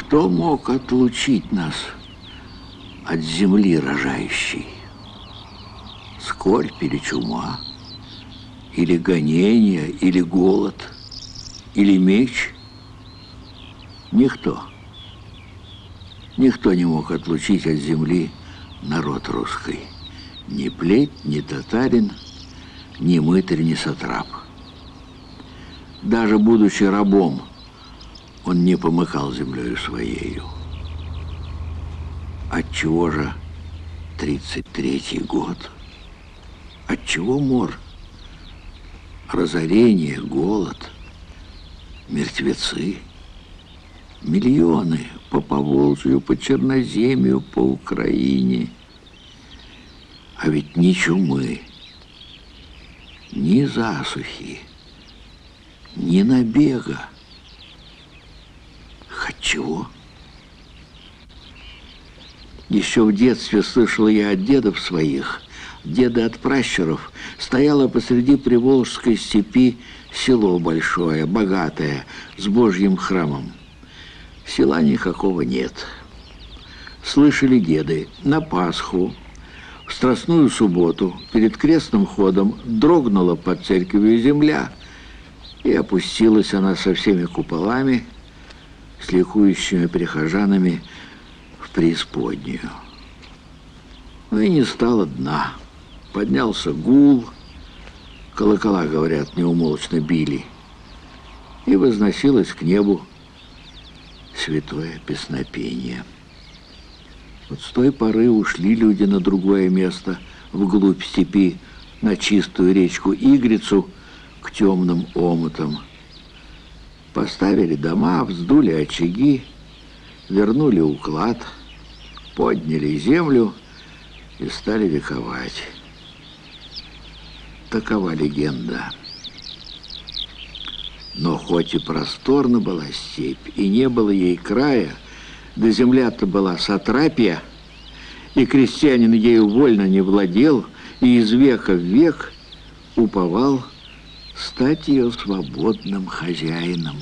Кто мог отлучить нас от земли рожающей? Скорбь или чума, или гонение, или голод, или меч? Никто. Никто не мог отлучить от земли народ русский. Ни плеть, ни татарин, ни мытарь, ни сатрап. Даже будучи рабом, он не помыкал землею своею. Отчего же 33-й год? Отчего мор? Разорение, голод, мертвецы, миллионы по Поволжью, по Черноземью, по Украине. А ведь ни чумы, ни засухи, ни набега. Отчего? Еще в детстве слышал я от дедов своих, деда от пращуров, стояло посреди Приволжской степи село большое, богатое, с Божьим храмом. Села никакого нет. Слышали деды, на Пасху, в Страстную субботу, перед крестным ходом дрогнула под церковью земля, и опустилась она со всеми куполами, с ликующими прихожанами в преисподнюю. Ну и не стало дна. Поднялся гул, колокола, говорят, неумолчно били, и возносилось к небу святое песнопение. Вот с той поры ушли люди на другое место, вглубь степи, на чистую речку Игрицу, к темным омутам. Поставили дома, вздули очаги, вернули уклад, подняли землю и стали вековать. Такова легенда. Но хоть и просторна была степь, и не было ей края, да земля-то была сатрапия, и крестьянин ею вольно не владел, и из века в век уповал стать ее свободным хозяином.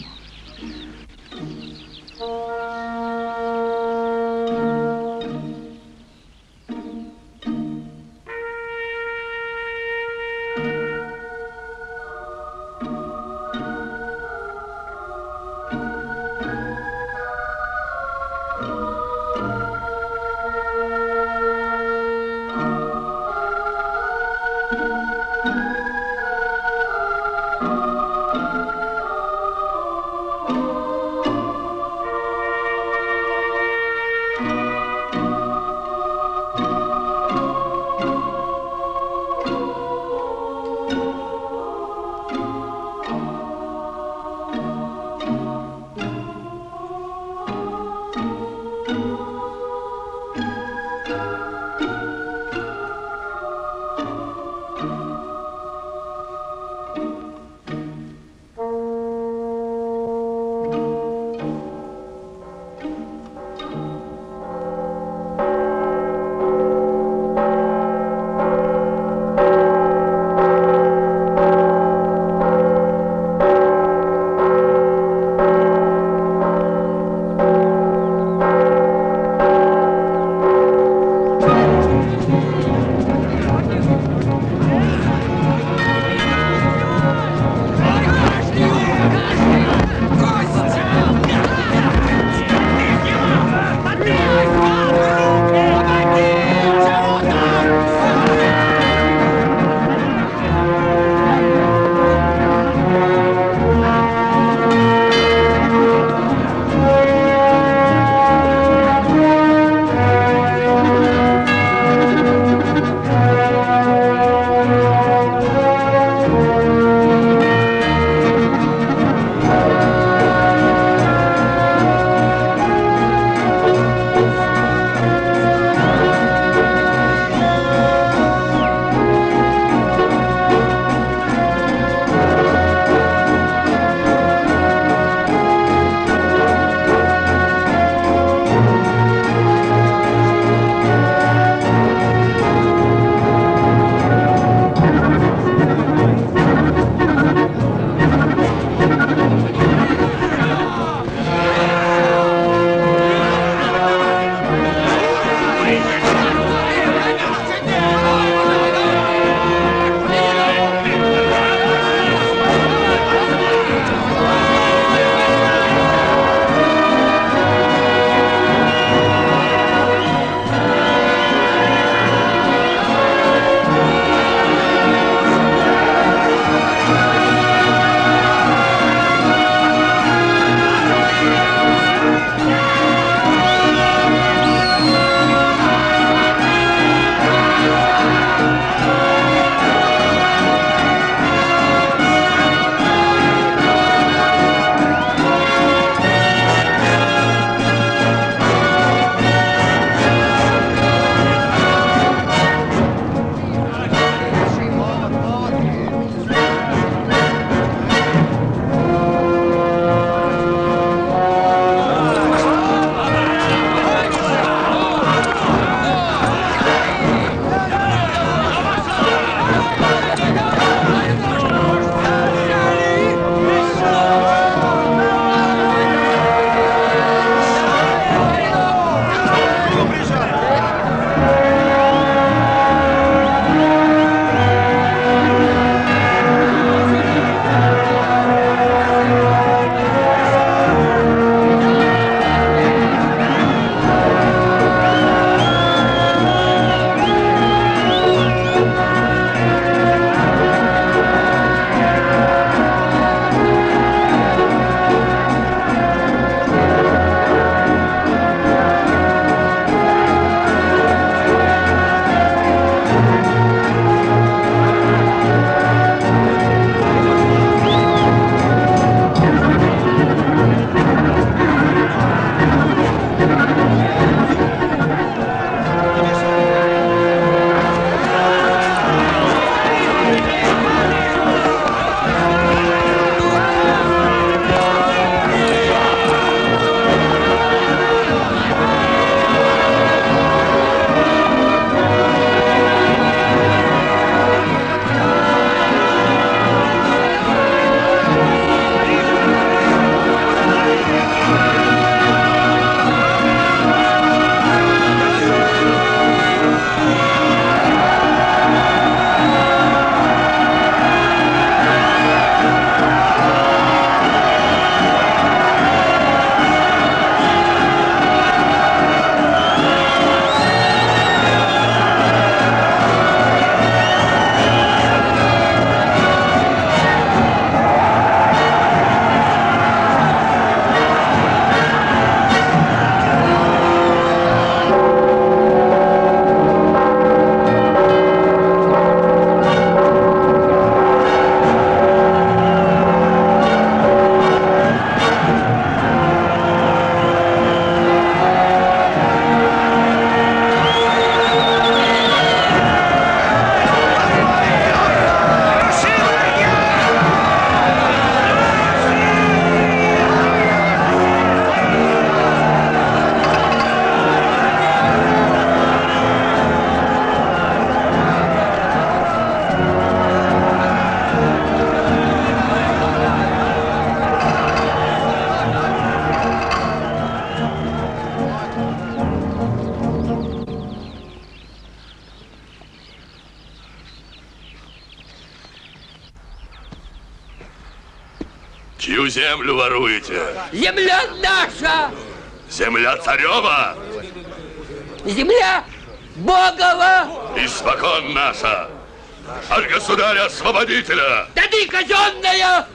Чью землю воруете? Земля наша! Земля царева? Земля Богова! Испокон наша! От государя-освободителя! Да ты казенная!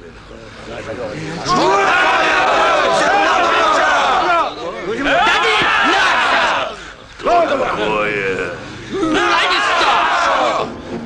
Да ты наша! Кто такое? А не что?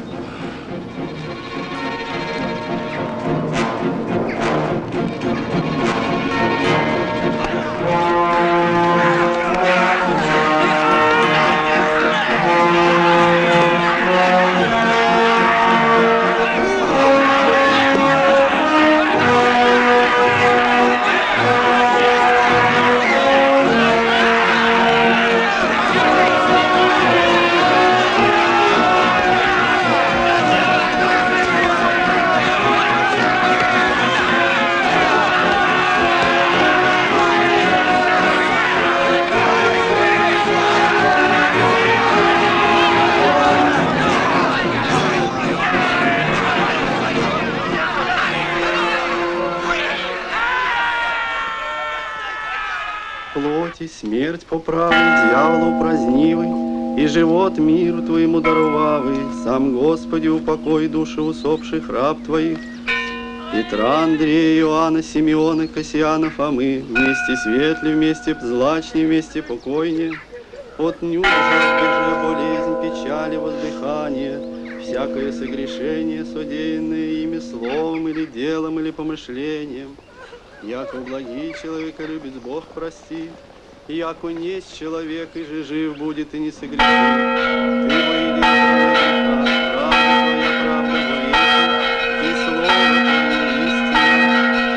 Плоти смерть поправи, дьяволу празднивый, и живот миру Твоему даровавый, сам Господи упокой души усопших раб Твоих, Петра, Андрея, Иоанна, Симеона, Кассиана, Фомы, вместе светли, вместе злачни, вместе покойнее, от нюжа, же болезнь, печали, воздыхание, всякое согрешение, содеянное ими словом или делом, или помышлением, яко благий человека любит Бог простит, и яко несть человек, и же жив будет, и не согрешит. Ты воединый греха, правда Твоя, и слово Твое истина.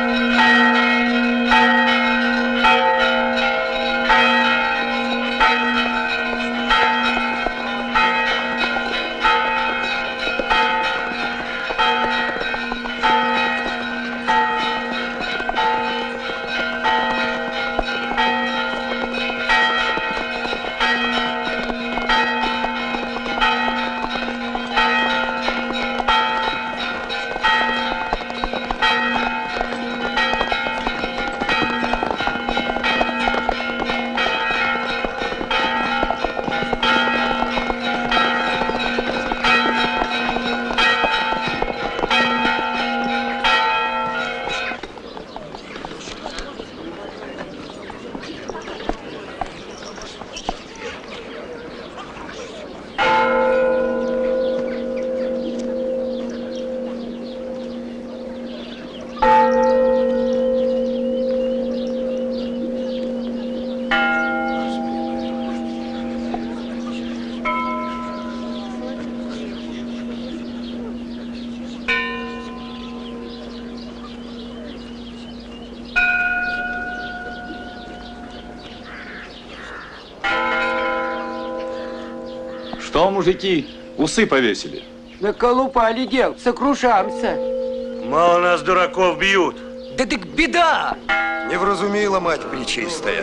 Что, мужики, усы повесили? Наколупали дел, сокрушаемся. Мало нас дураков бьют. Да так беда! Не вразумила мать пречистая.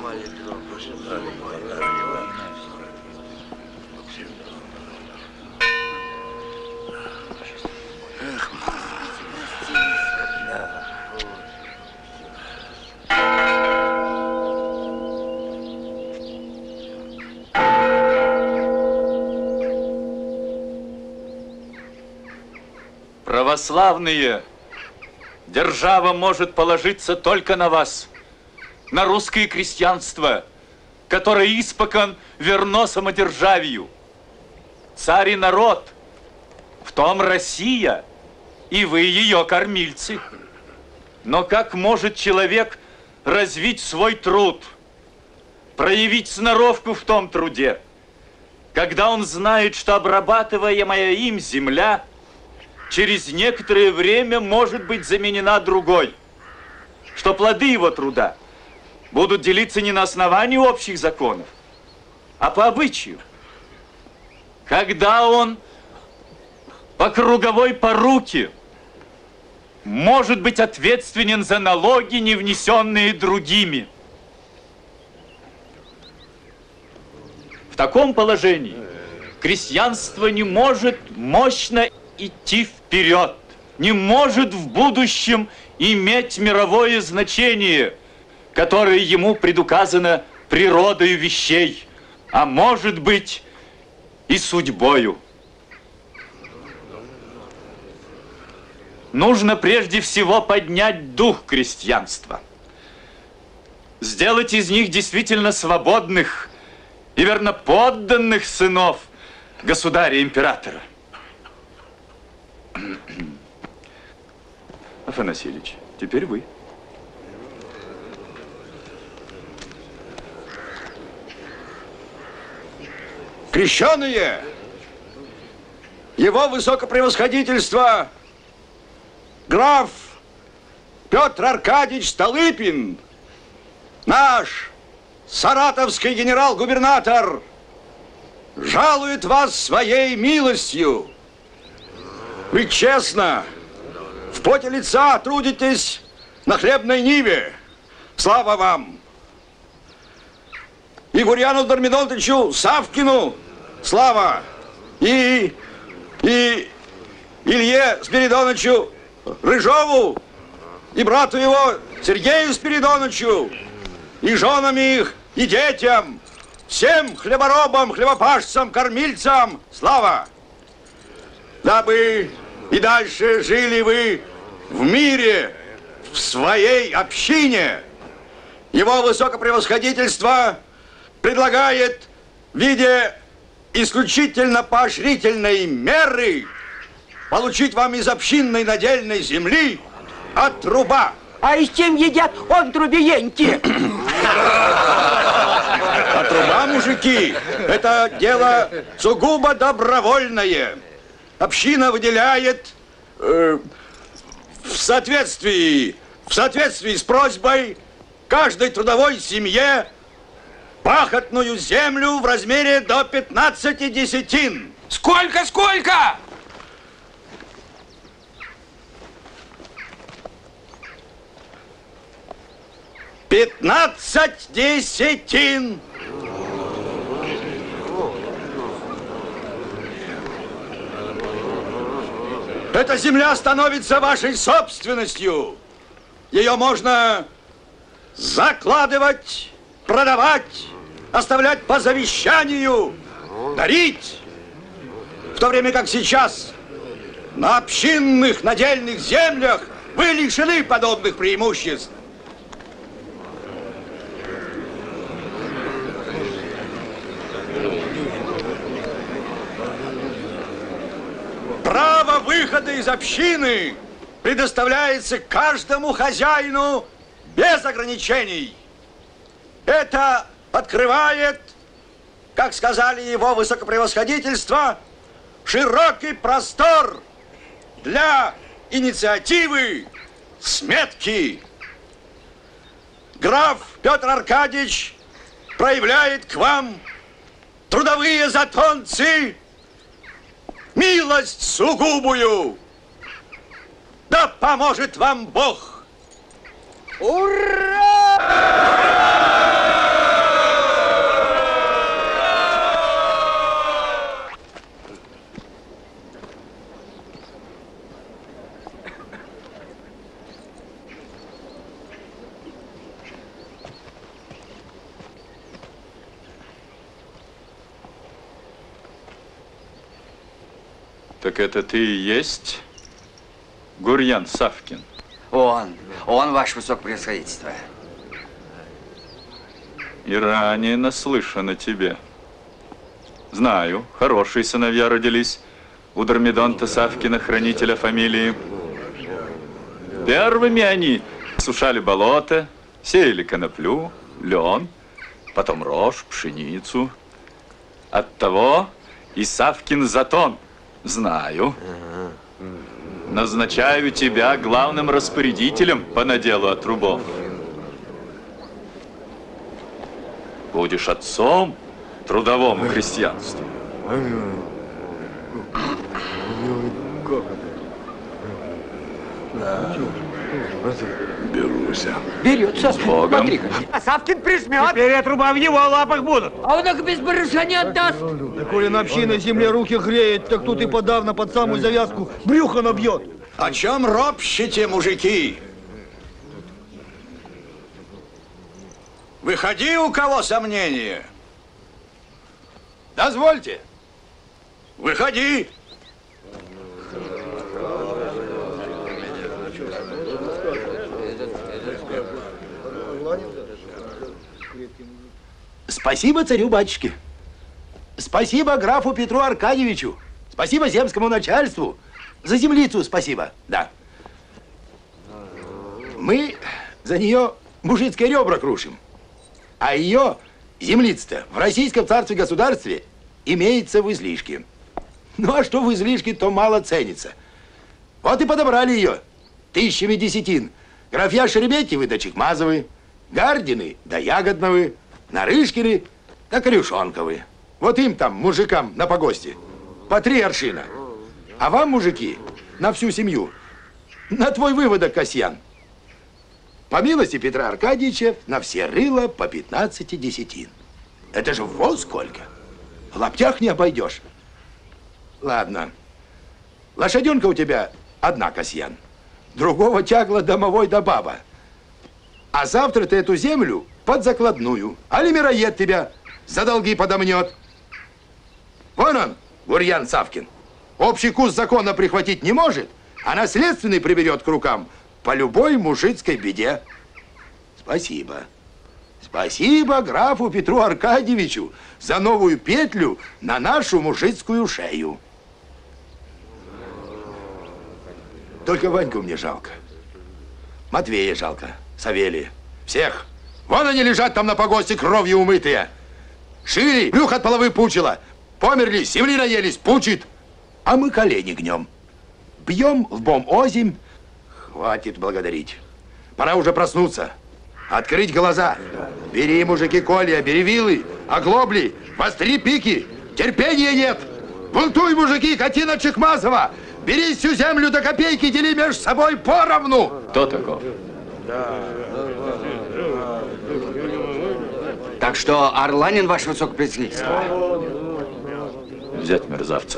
Православные, держава может положиться только на вас, на русское крестьянство, которое испокон верно самодержавию. Царь и народ, в том Россия, и вы ее кормильцы. Но как может человек развить свой труд, проявить сноровку в том труде, когда он знает, что обрабатываемая им земля через некоторое время может быть заменена другой, что плоды его труда будут делиться не на основании общих законов, а по обычаю. Когда он по круговой поруке может быть ответственен за налоги, не внесенные другими. В таком положении крестьянство не может мощно идти вперед. не может в будущем иметь мировое значение, которое ему предуказано природою вещей, а может быть и судьбою. Нужно прежде всего поднять дух крестьянства, сделать из них действительно свободных и верноподданных сынов государя-императора. Афанасий Ильич, теперь вы. Крещеные, его высокопревосходительство граф Петр Аркадьевич Столыпин, наш саратовский генерал-губернатор, жалует вас своей милостью. Вы честно, в поте лица трудитесь на хлебной ниве. Слава вам! И Гурьяну Дормидонтовичу Савкину слава! И Илье Спиридоновичу Рыжову, и брату его Сергею Спиридоновичу, и женам их, и детям, всем хлеборобам, хлебопашцам, кормильцам слава! Дабы и дальше жили вы в мире, в своей общине. Его высокопревосходительство предлагает в виде исключительно поощрительной меры получить вам из общинной надельной земли отруба. А из чем едят он трубиеньки? Отруба, мужики, это дело сугубо добровольное. Община выделяет в соответствии с просьбой каждой трудовой семье пахотную землю в размере до 15 десятин. Сколько? 15 десятин. Эта земля становится вашей собственностью. Ее можно закладывать, продавать, оставлять по завещанию, дарить. В то время как сейчас на общинных надельных землях вы лишены подобных преимуществ. Право выхода из общины предоставляется каждому хозяину без ограничений. Это открывает, как сказали его высокопревосходительство, широкий простор для инициативы, сметки. Граф Петр Аркадьевич проявляет к вам, трудовые затонцы, милость сугубую. Да поможет вам Бог! Ура! Так это ты и есть Гурьян Савкин? Он, ваше высокопревосходительство. И ранее наслышан о тебе. Знаю, хорошие сыновья родились у Дормидонта Савкина, хранителя фамилии. Первыми они сушали болото, сеяли коноплю, лен, потом рожь, пшеницу. Оттого и Савкин затон. Знаю. Назначаю тебя главным распорядителем по наделу отрубов. Будешь отцом трудовому крестьянству. Беруся. Берется. С Богом. А Савкин прижмет. Теперь отруба в его лапах будут. А он их без барыша не отдаст. Да коли на общинной земле руки греет, так тут и подавно под самую завязку брюхо набьет. О чем ропщите, мужики? Выходи, у кого сомнения. Дозвольте. Выходи. Спасибо царю-батюшке. Спасибо графу Петру Аркадьевичу. Спасибо земскому начальству. За землицу спасибо, да. Мы за нее мужицкие ребра крушим. А ее, землица-то, в Российском царстве государстве имеется в излишке. Ну, а что в излишке, то мало ценится. Вот и подобрали ее тысячами десятин. Графья Шереметьевы да Чекмазовы, Гардины да Ягодновы, Нарышкины да Корюшонковы. Вот им там, мужикам, на погосте, по 3 аршина. А вам, мужики, на всю семью, на твой выводок, Касьян, по милости Петра Аркадьевича, на все рыла по 15 десятин. Это же вот сколько. В лаптях не обойдешь. Ладно. Лошаденка у тебя одна, Касьян. Другого тягла домовой да баба. А завтра ты эту землю под закладную. Али мироед тебя за долги подомнет. Вон он, Гурьян Савкин. Общий курс закона прихватить не может, а наследственный приберет к рукам по любой мужицкой беде. Спасибо. Спасибо графу Петру Аркадьевичу за новую петлю на нашу мужицкую шею. Только Ваньку мне жалко. Матвея жалко, Савелия. Всех. Вон они лежат там на погосте, кровью умытые. Шили, брюх от половы пучило. Померли, земли наелись, пучит. А мы колени гнем. Бьем лбом озимь. Хватит благодарить. Пора уже проснуться. Открыть глаза. Бери, мужики, колья, бери вилы, оглобли, востри пики. Терпения нет. Бунтуй, мужики, Катина Чекмазова. Бери всю землю до копейки, дели между собой поровну. Кто таков? Так что Орланин, ваше высокопредседательство. Взять мерзавца.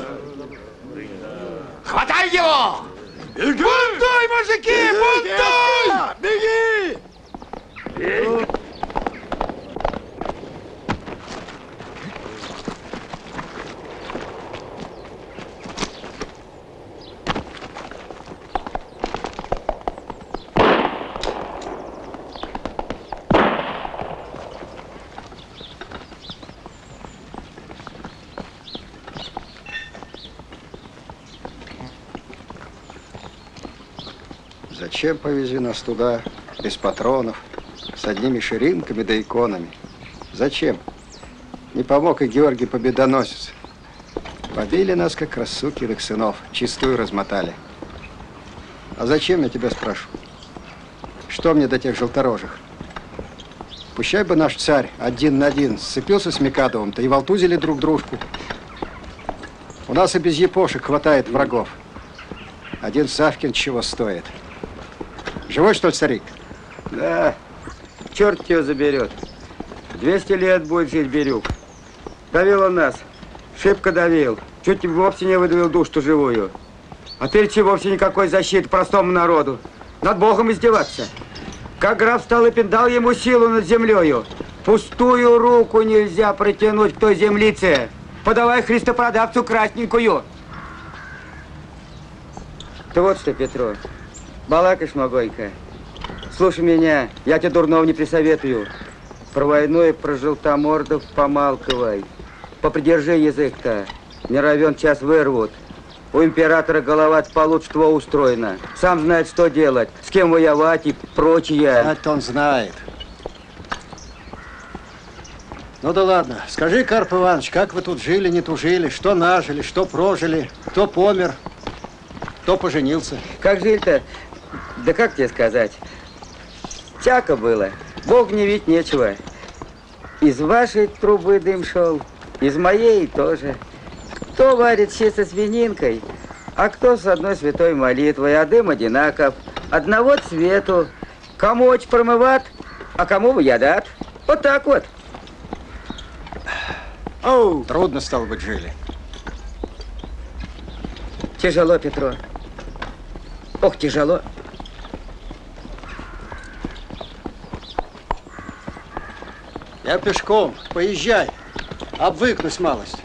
Хватай его! Бунтуй, мужики, бунтуй! Беги! Зачем повезли нас туда, без патронов, с одними ширимками да иконами? Зачем? Не помог и Георгий Победоносец. Побили нас, как раз сукиных сынов, чистую размотали. А зачем, я тебя спрашиваю? Что мне до тех желторожих? Пущай бы наш царь 1 на 1 сцепился с Микадовым-то и волтузили друг дружку. У нас и без епошек хватает врагов. Один Савкин чего стоит? Живой, что ли, старик? Да, черт его заберет. 200 лет будет жить Бирюк. Давил он нас, шибко давил. Чуть вовсе не выдавил душу живую. А теперь вовсе никакой защиты простому народу. Над Богом издеваться. Как граф Столыпин дал ему силу над землею, пустую руку нельзя протянуть к той землице. Подавай христопродавцу красненькую. Ты вот что, Петро, балакаешь могонько. Слушай меня, я тебе дурного не присоветую. Про войну и про желтомордов помалковай. Попридержи язык-то, не равен час вырвут. У императора голова получше твоего устроена. Сам знает, что делать, с кем воевать и прочее. Это он знает. Ну да ладно. Скажи, Карп Иванович, как вы тут жили, не тужили, что нажили, что прожили, кто помер, кто поженился? Как жили-то? Да как тебе сказать? Всяко было. Бог не видеть нечего. Из вашей трубы дым шел, из моей тоже. Кто варит щи со свининкой, а кто с одной святой молитвой, а дым одинаков. Одного цвету. Кому очи промыват, а кому ядат. Вот так вот. Оу, трудно, стало быть, жили. Тяжело, Петро. Ох, тяжело. Я пешком, поезжай, обвыкнусь малость.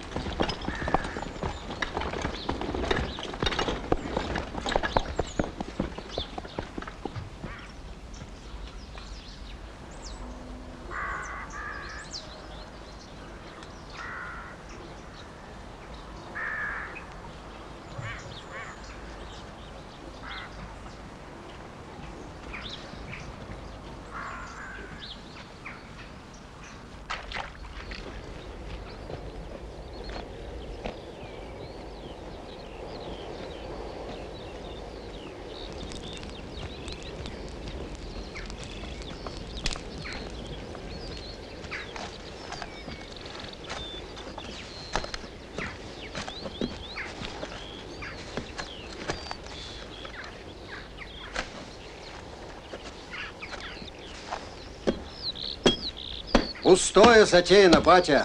Пустое затеяно, батя.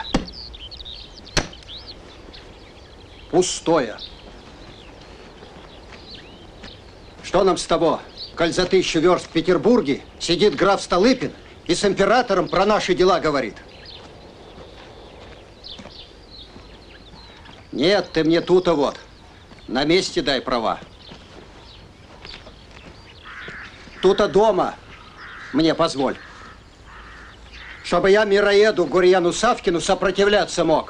Пустое. Что нам с того, коль за 1000 верст в Петербурге сидит граф Столыпин и с императором про наши дела говорит? Нет, ты мне тут-то вот, на месте дай права. Тут-то дома мне позволь. Чтобы я мироеду Гурьяну Савкину сопротивляться мог.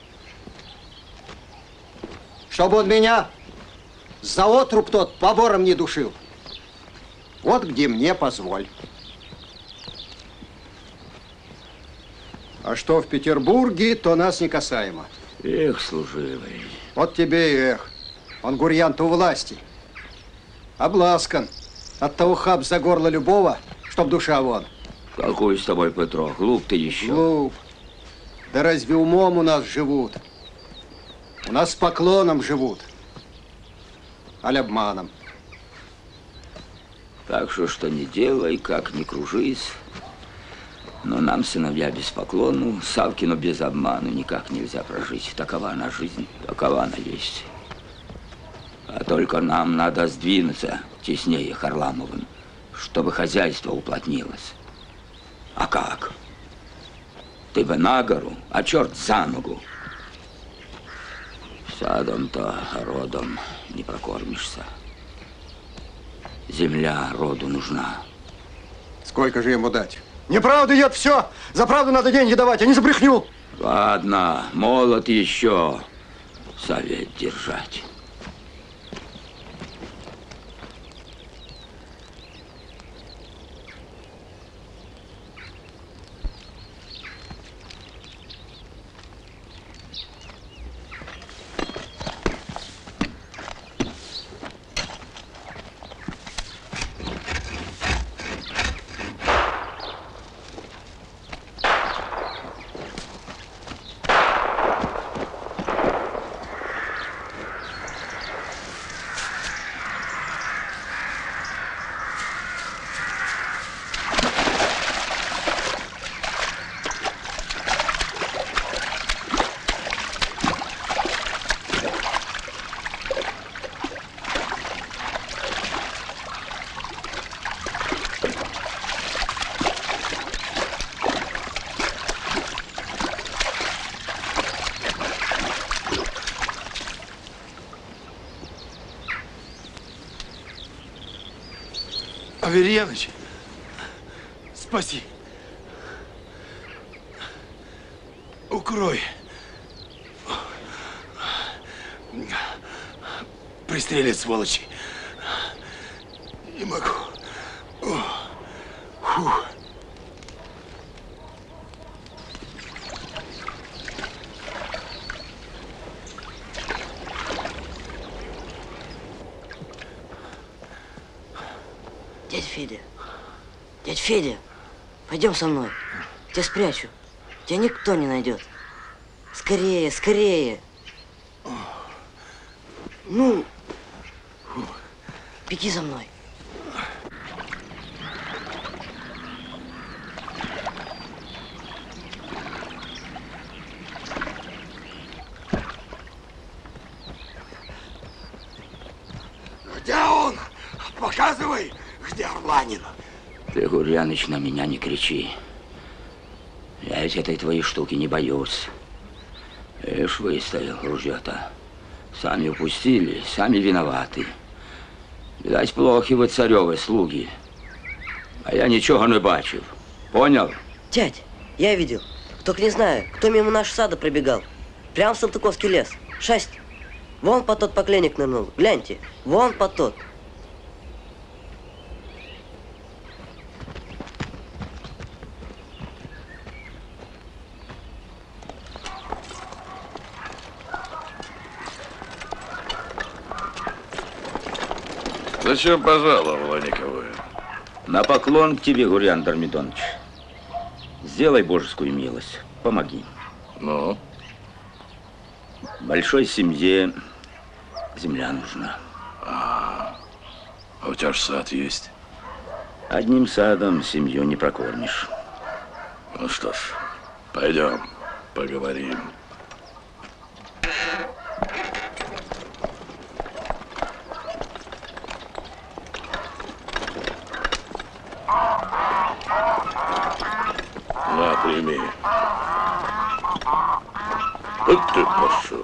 Чтобы он меня за отруб тот побором не душил. Вот где мне позволь. А что в Петербурге, то нас не касаемо. Эх, служивый. Вот тебе и эх. Он Гурьян-то у власти. Обласкан. Оттого хап за горло любого, чтоб душа вон. Какой с тобой, Петро? Глуп ты еще. Глуп. Да разве умом у нас живут? У нас с поклоном живут. Аль обманом. Так что не делай, как ни кружись. Но нам, сыновья, без поклону, Савкину без обману никак нельзя прожить. Такова она жизнь, такова она есть. А только нам надо сдвинуться теснее Харламовым, чтобы хозяйство уплотнилось. А как? Ты бы на гору, а черт за ногу. Садом-то, родом не прокормишься. Земля роду нужна. Сколько же ему дать? Неправда, дед, все. За правду надо деньги давать, а не за брехню. Ладно, молод еще. Совет держать. Аверьяныч, спаси. Укрой. Пристрелят, сволочи. Не могу. Фу. Дядь Федя, пойдем со мной. Тебя спрячу. Тебя никто не найдет. Скорее, скорее. Ну, беги за мной. Где он? Показывай, где Орланин. Ты, Гурьяныч, на меня не кричи. Я ведь этой твоей штуки не боюсь. Ишь, выставил ружье-то. Сами упустили, сами виноваты. Видать, плохи вы, царевы, слуги. А я ничего не бачив. Понял? Дядь, я видел. Только не знаю, кто мимо нашего сада пробегал. Прям в Салтыковский лес. Шасть. Вон по тот покленник нырнул. Гляньте, вон по тот. Зачем пожаловал, Ланиковы? На поклон к тебе, Гурьян Дормидонович. Сделай божескую милость. Помоги. Ну? Большой семье земля нужна. А у тебя же сад есть? Одним садом семью не прокормишь. Ну что ж, пойдем, поговорим. На, прими. Вот ты пошел.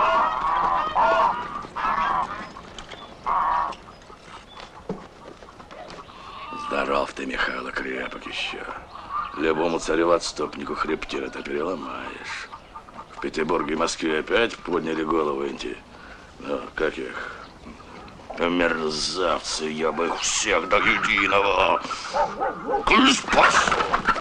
Здоров ты, Михайло, крепок еще. Любому царю-отступнику хребтины-то переломаешь. В Петербурге и Москве опять подняли голову эти, ну, как их, мерзавцы, я бы их всех до единого. Кыш, пошел.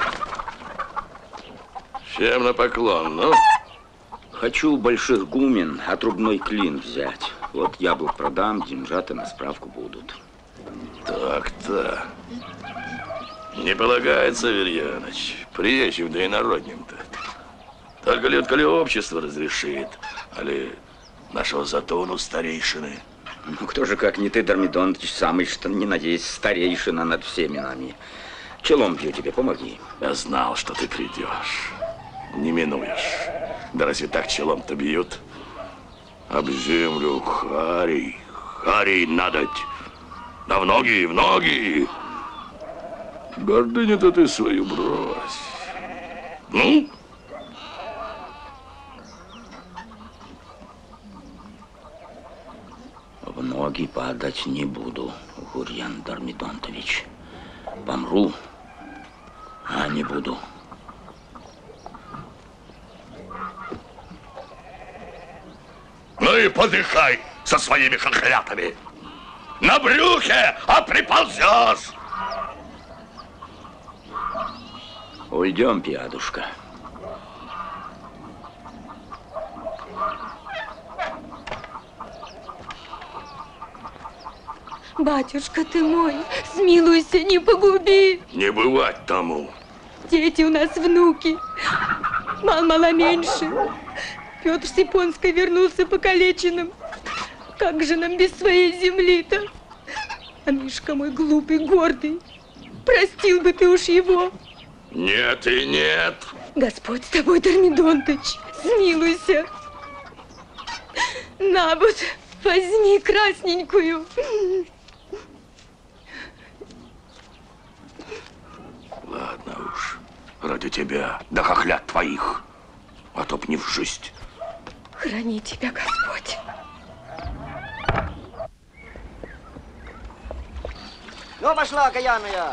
Чем на поклон, ну? Хочу больших гумен, отрубной клин взять. Вот яблок продам, деньжата на справку будут. Так-то. Не полагается, Верьяныч, приезжим да инородним-то. Только ли коли общество разрешит, али нашего затону старейшины. Ну, кто же, как не ты, Дормидонович, самый, что не надеюсь, старейшина над всеми нами. Челом бью тебе, помоги. Я знал, что ты придешь. Не минуешь. Да разве так челом-то бьют? Об землю харей, харей надоть. Да в ноги, в ноги. Гордыню-то ты свою брось. Ну? В ноги падать не буду, Гурьян Дормидонтович. Помру, а не буду. Ну и подыхай со своими хохлятами. На брюхе, а приползешь. Уйдем, пьядушка. Батюшка ты мой, смилуйся, не погуби. Не бывать тому. Дети у нас внуки, мало меньше. Петр Сипонский вернулся покалеченным. Как же нам без своей земли-то? А Мишка мой глупый, гордый. Простил бы ты уж его. Нет и нет. Господь с тобой, Дормидонтыч, смилуйся. На вот, возьми красненькую. Ладно уж, ради тебя, да хохлят твоих, а то б не в жизнь. Храни тебя, Господь. Ну, пошла, окаянная.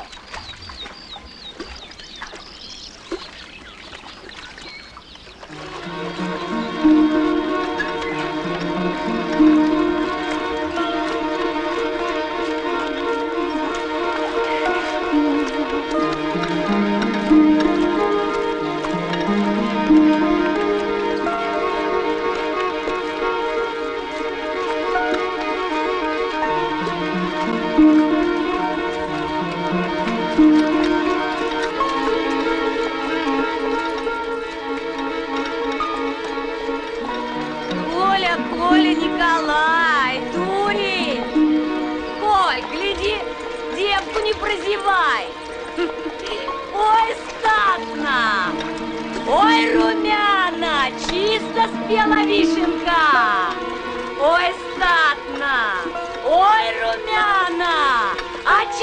Ой, румяна, чисто спела вишенка. Ой, статно, ой, румяна,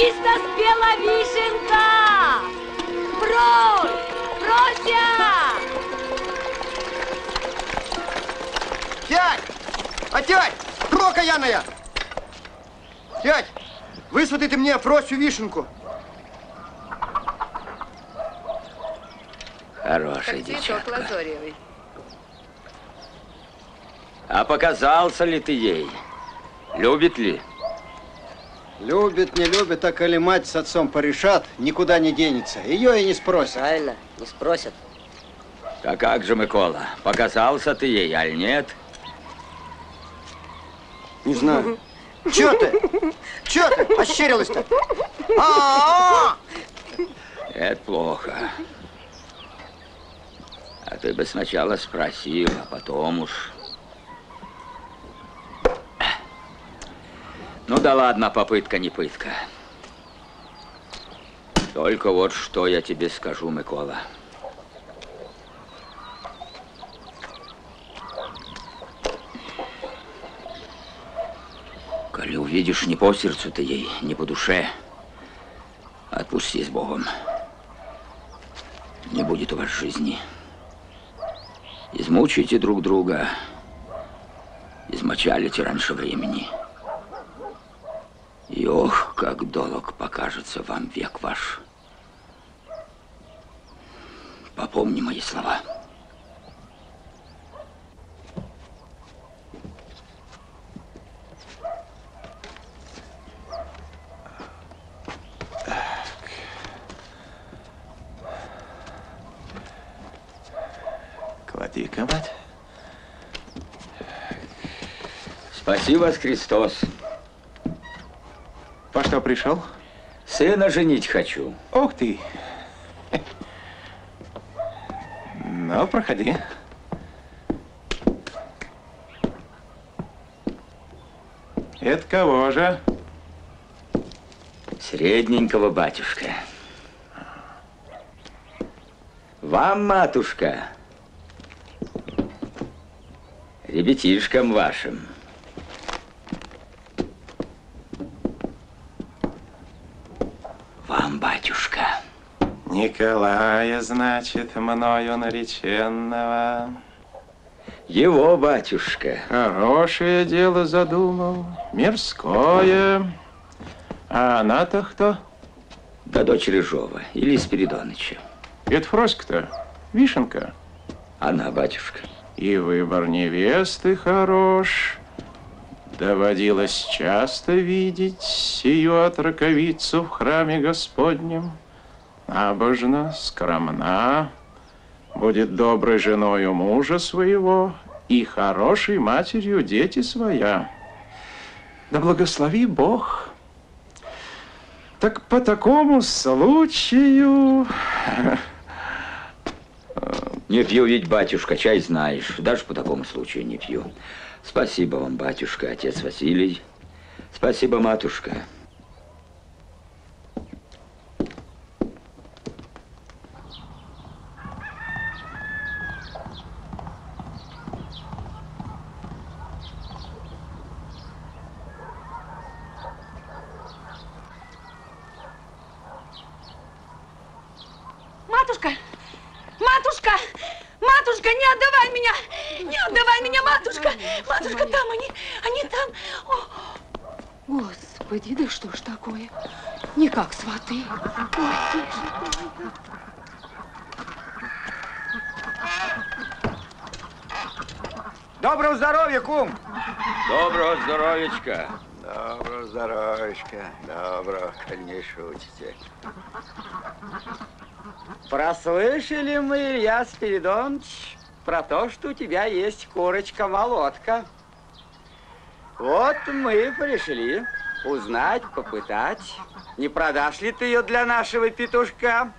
чисто спела вишенка! Брось! Прося! Тять! А тять! Окаянная! Тять! Высватайте мне Фросю Вишенку. Хорошая девчонка. А показался ли ты ей? Любит ли? Любит, не любит, а коли мать с отцом порешат, никуда не денется. Ее и не спросят. Правильно, не спросят. А как же, Микола, показался ты ей, аль нет? Не знаю. Чё ты? Чё ты? Ощерилась-то? Это плохо. А ты бы сначала спросил, а потом уж... Ну да ладно, попытка не пытка. Только вот что я тебе скажу, Микола. Коли увидишь, не по сердцу ты ей, не по душе, отпусти с Богом. Не будет у вас жизни. Измучайте друг друга, измочалите раньше времени. И ох, как долг покажется вам век ваш. Попомни мои слова. Клади-ка, мать. Спаси вас, Христос. По что пришел? Сына женить хочу. Ух ты. Ну, проходи. Это кого же? Средненького, батюшка. Вам, матушка. Ребятишкам вашим. Вам, батюшка. Николая, значит, мною нареченного. Его, батюшка. Хорошее дело задумал, мирское. А она-то кто? Да дочь Рыжова или Спиридоныча. Это Фроська-то, Вишенка. Она, батюшка. И выбор невесты хорош. Доводилось часто видеть сию отроковицу в храме Господнем. Набожна, скромна, будет доброй женою мужа своего и хорошей матерью дети своя. Да благослови Бог. Так по такому случаю... Не пью ведь, батюшка, чай знаешь. Даже по такому случаю не пью. Спасибо вам, батюшка, отец Василий. Спасибо, матушка. Матушка! Матушка! Матушка, не отдавай меня! Не отдавай меня, матушка! Матушка, там они там... О. Господи, да что ж такое? Не как сваты. Ой, Доброго здоровья, кум! Доброго здоровечка! Доброго здоровечка. Доброго, коль не шутите. Прослышали мы, Илья Спиридонович, про то, что у тебя есть курочка-молотка. Вот мы пришли узнать, попытать, не продашь ли ты ее для нашего петушка?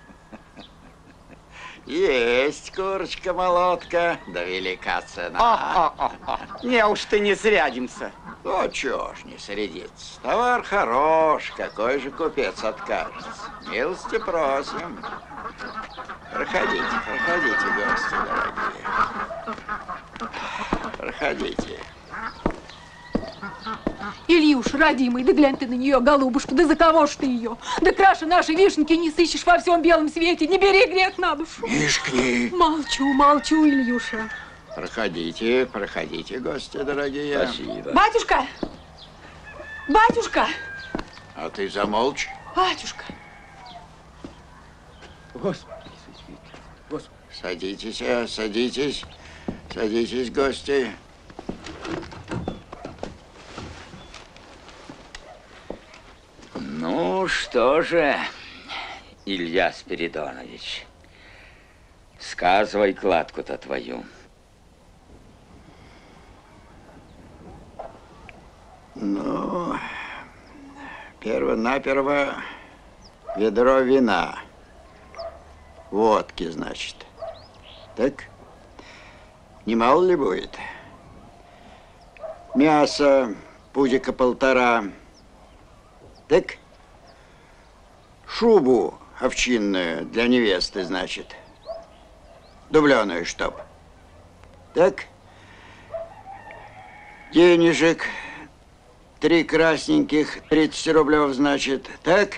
Есть курочка-молотка, да велика цена. Неужто не срядимся? Ну, чё ж не средиться. Товар хорош, какой же купец откажется. Милости просим. Проходите, проходите, гости дорогие. Проходите. Ильюш, родимый, да глянь ты на нее, голубушка, да за кого ж ты ее? Да краше нашей вишенки не сыщешь во всем белом свете, не бери грех на душу. Мишки. Молчу, молчу, Ильюша. Проходите, проходите, гости дорогие. Спасибо. Батюшка! Батюшка! А ты замолчь. Батюшка! Господи, Господи. Садитесь, садитесь. Садитесь, гости. Ну, что же, Илья Спиридонович, сказывай кладку-то твою. Ну, перво-наперво ведро вина. Водки, значит. Так? Немало ли будет? Мясо пудика 1,5. Так? Шубу овчинную для невесты, значит. Дубленую чтоб. Так? Денежек 3 красненьких, 30 рублев, значит. Так?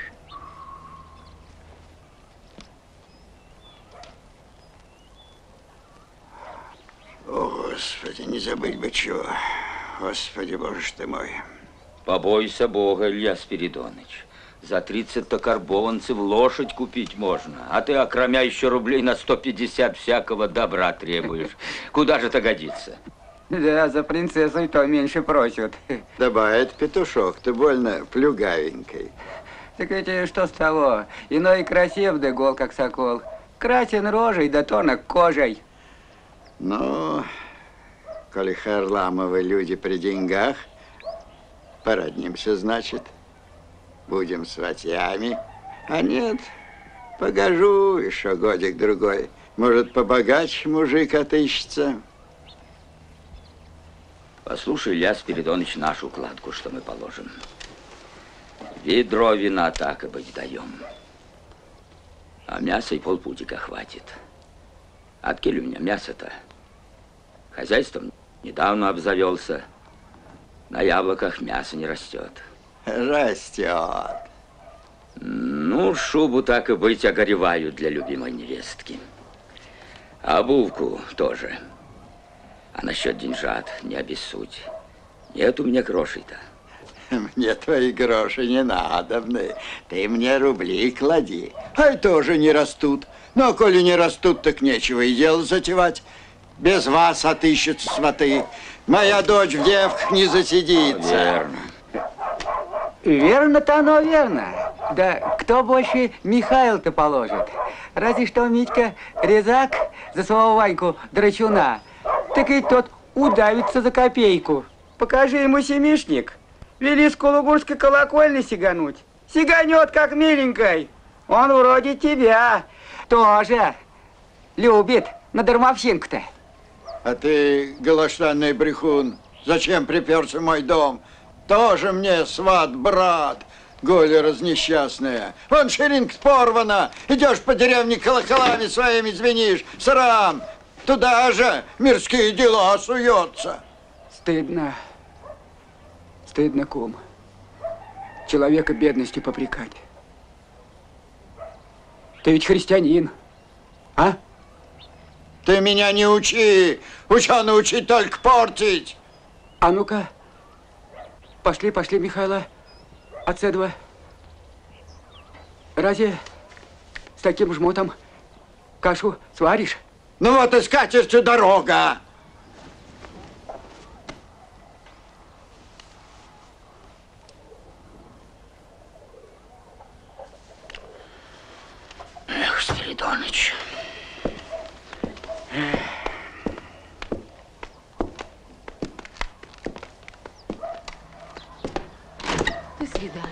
О, Господи, не забыть бы чего. Господи, Боже ж ты мой. Побойся Бога, Илья Спиридоныч. За 30-то карбованцев лошадь купить можно, а ты, окромя еще рублей на 150 всякого добра требуешь. Куда же это годится? Да, за принцессой то меньше просят. Добавит петушок, ты больно плюгавенькой. Так ведь что с того? Иной красив, да гол, как сокол. Красен рожей, да тонок кожей. Ну, коли Харламовы люди при деньгах, породнимся, значит. Будем сватьями. А нет, погожу еще годик-другой. Может, побогаче мужик отыщется. Послушай, Илья Спиридоныч, нашу кладку, что мы положим. Ведро вина так и быть даем. А мяса и полпудика хватит. Откель у меня мясо-то? Хозяйством недавно обзавелся. На яблоках мясо не растет. Растет. Ну, шубу так и быть огореваю для любимой невестки. Обувку тоже. А насчет деньжат не обессудь. Нет у меня грошей-то. Мне твои гроши не надобны. Ты мне рубли клади. Ай, тоже не растут. Но коли не растут, так нечего и дело затевать. Без вас отыщутся сваты. Моя дочь в девках не засидится. Верно. Верно-то оно верно. Да кто больше Михаил-то положит? Разве что Митька Резак за своего Ваньку драчуна. Так и тот удавится за копейку. Покажи ему семишник. Вели с Кулугурской колокольни сигануть. Сиганет, как миленькой. Он вроде тебя тоже любит на дармовщинку-то. А ты, голоштанный брехун, зачем приперся в мой дом? Тоже мне сват, брат, голя разнесчастная. Вон ширинка порвана, идешь по деревне колоколами своими звенишь. Срам, туда же мирские дела суется. Стыдно. Стыдно, кум. Человека бедностью попрекать. Ты ведь христианин, а? Ты меня не учи, ученый учить только портить. А ну-ка, пошли, пошли, Михайло, отседва. Разве с таким жмотом кашу сваришь? Ну вот и с катертью дорога. Эх, Спиридоныч. До свиданец.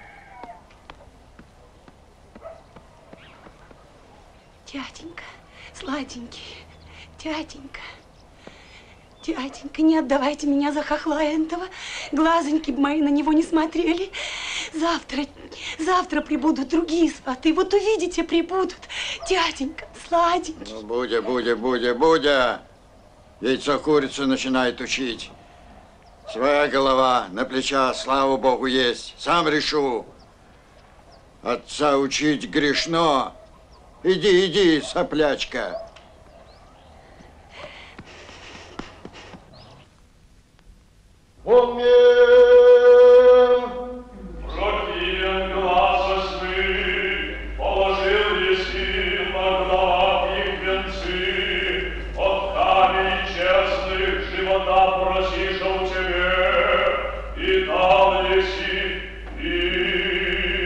Дяденька, Сладенький, дяденька. Дяденька, не отдавайте меня за хохла этого. Глазоньки б мои на него не смотрели. Завтра прибудут другие сваты. Вот увидите, прибудут. Дяденька, сладенький. Ну, Будя. Яйцо курицы начинает учить. Своя голова на плечах, слава Богу, есть. Сам решу. Отца учить грешно. Иди, соплячка. Противен глаза сны, положил еси на головах их венцы, от камней честных живота просишь у тебе, и дал еси им.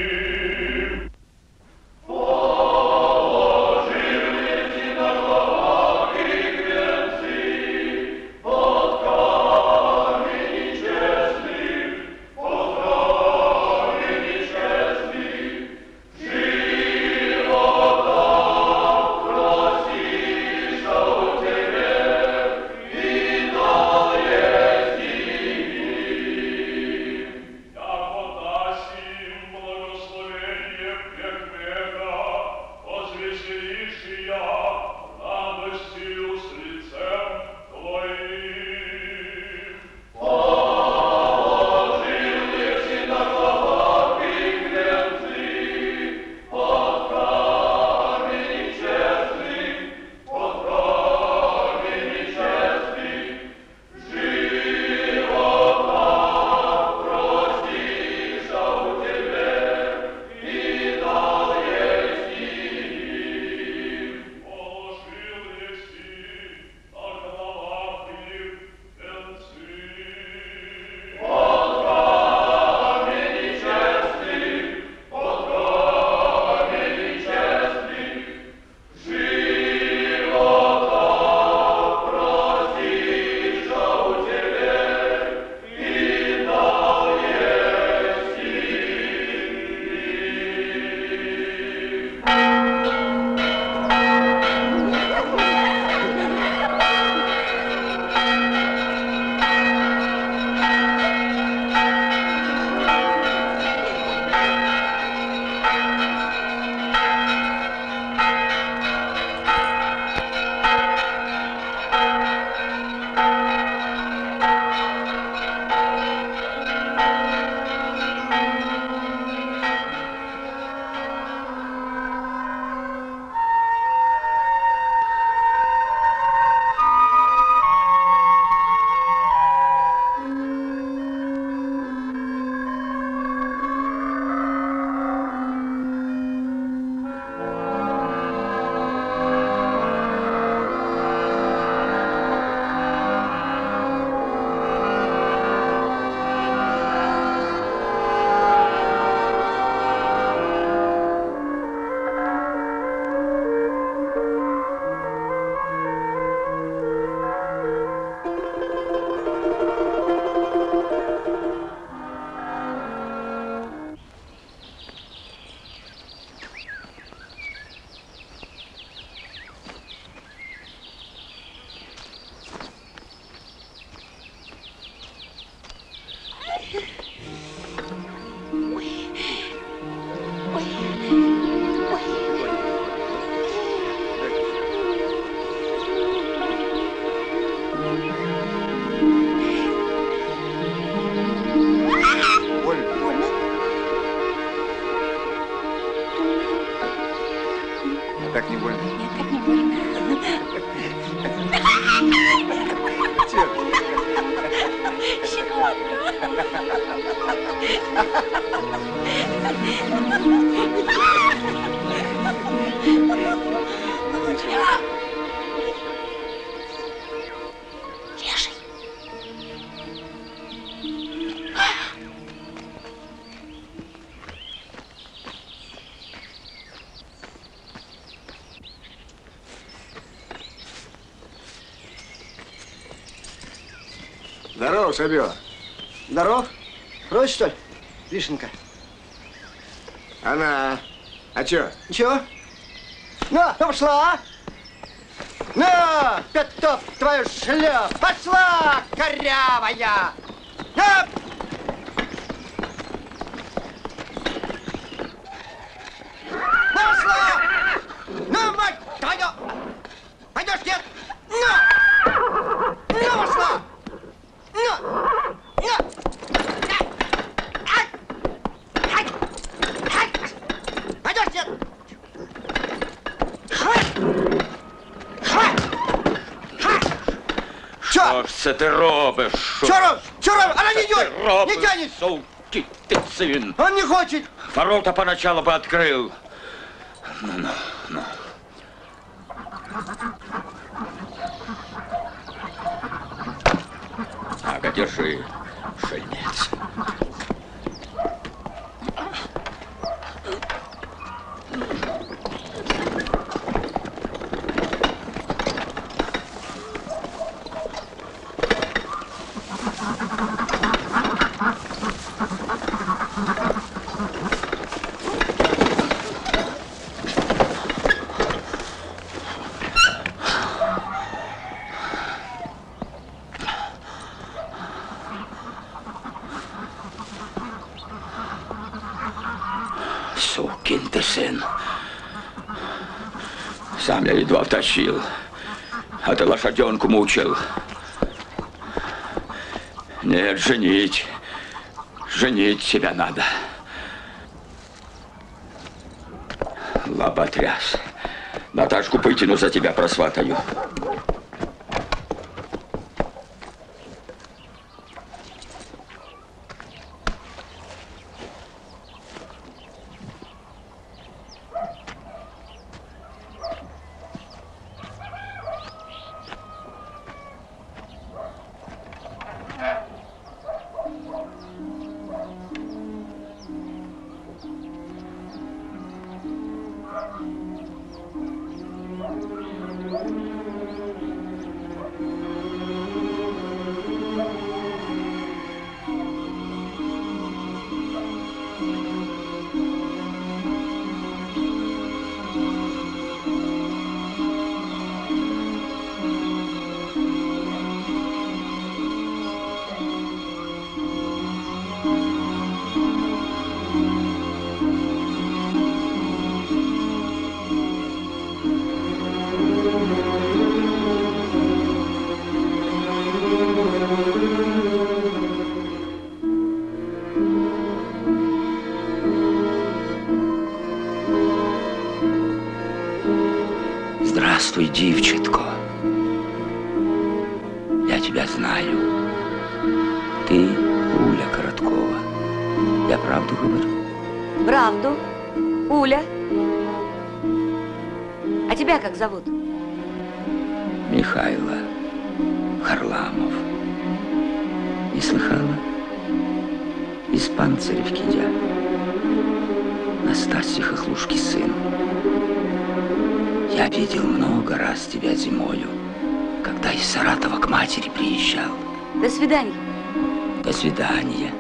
Положил еси на головах их венцы, от камней честных, от камней честных, живота просишь у тебе, и дал еси им. Яко дасть им благословение век века, возвеселишь я радостью с лицем твоим. Положил еси на головах их венцы, от камней честных, от камней честных, живота просишь у тебе, и дал еси им. Положил еси на головах их венцы. От камней честных, от камней честных, живота просишь у тебе, и дал еси им. Так не больно? Нет, так не больно. Леший. Здорово, Собьё. Здоров? Прочь, что ли, Вишенка? Она. А чё? Ничего. Ну, пошла, а? На, Петов, твою шляпу! Пошла, корявая! На! Пошла! Ну, мать твою! Пойдешь, нет? На! Ну, пошла! На! На! Пойдешь, нет? Що ж це ти робиш? Що робиш? Она не идет! Не тянет! Сукий ты сын! Он не хочет! Ворота поначалу бы открыл. Ну. Ага, держи, шельмец. Сукин ты сын. Сам я едва втащил, а ты лошаденку мучил. Нет, женить себя надо. Лоботряс. Наташку Пытину за тебя просватаю. Здравствуй, дівчатко. Я тебя знаю. Ты Уля Короткова. Я правду говорю? Правду. Уля. А тебя как зовут? Михайло Харламов. Не слыхала? Из Панциревки я. Настасья Хохлушки сын. Я видел много раз тебя зимою, когда из Саратова к матери приезжал. До свидания. До свидания.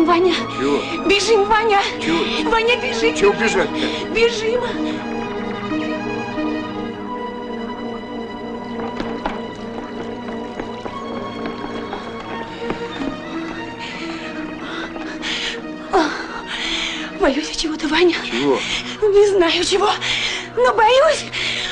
Бежим, Ваня. Чего? Бежим, Ваня. Чего? Ваня, бежим. Чего бежать-то? Бежим. Боюсь я чего-то, Ваня. Чего? Не знаю чего, но боюсь.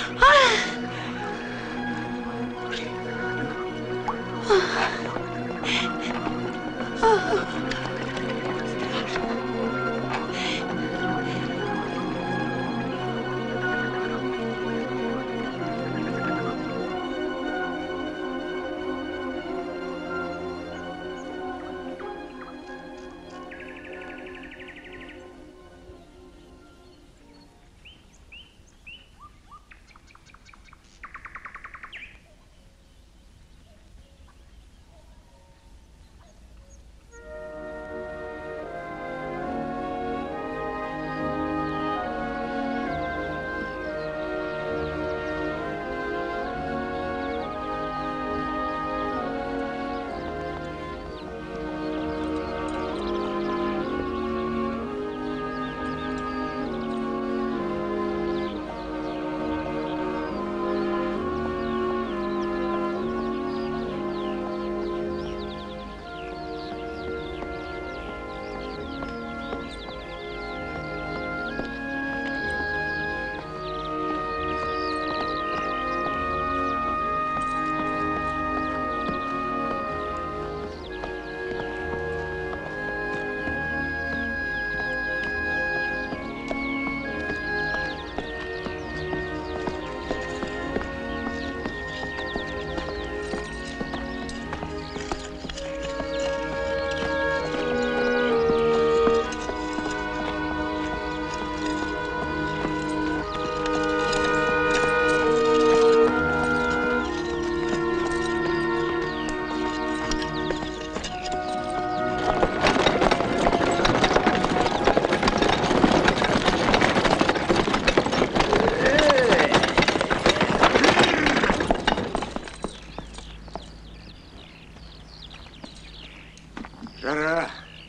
Жара.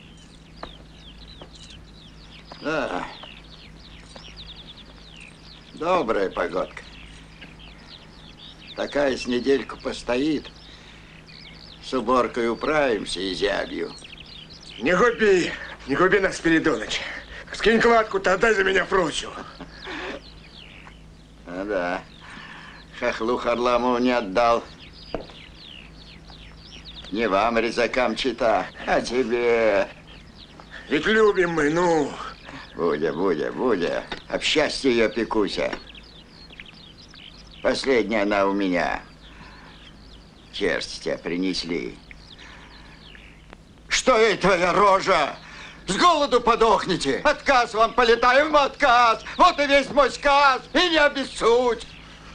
Да. Добрая погодка. Такая с недельку постоит. С уборкой управимся и зябью. Не губи нас, Спиридоныч. Скинь кладку-то, отдай за меня прочу. А да. Хохлу Харламову не отдал. Не вам, резакам, чита, а тебе. Ведь любим мы, ну. Будя. Об счастье ее пекуся. Последняя она у меня. Черсть тебя принесли. Что ей твоя рожа? С голоду подохните. Отказ вам, полетаем, отказ. Вот и весь мой сказ. И не обессудь.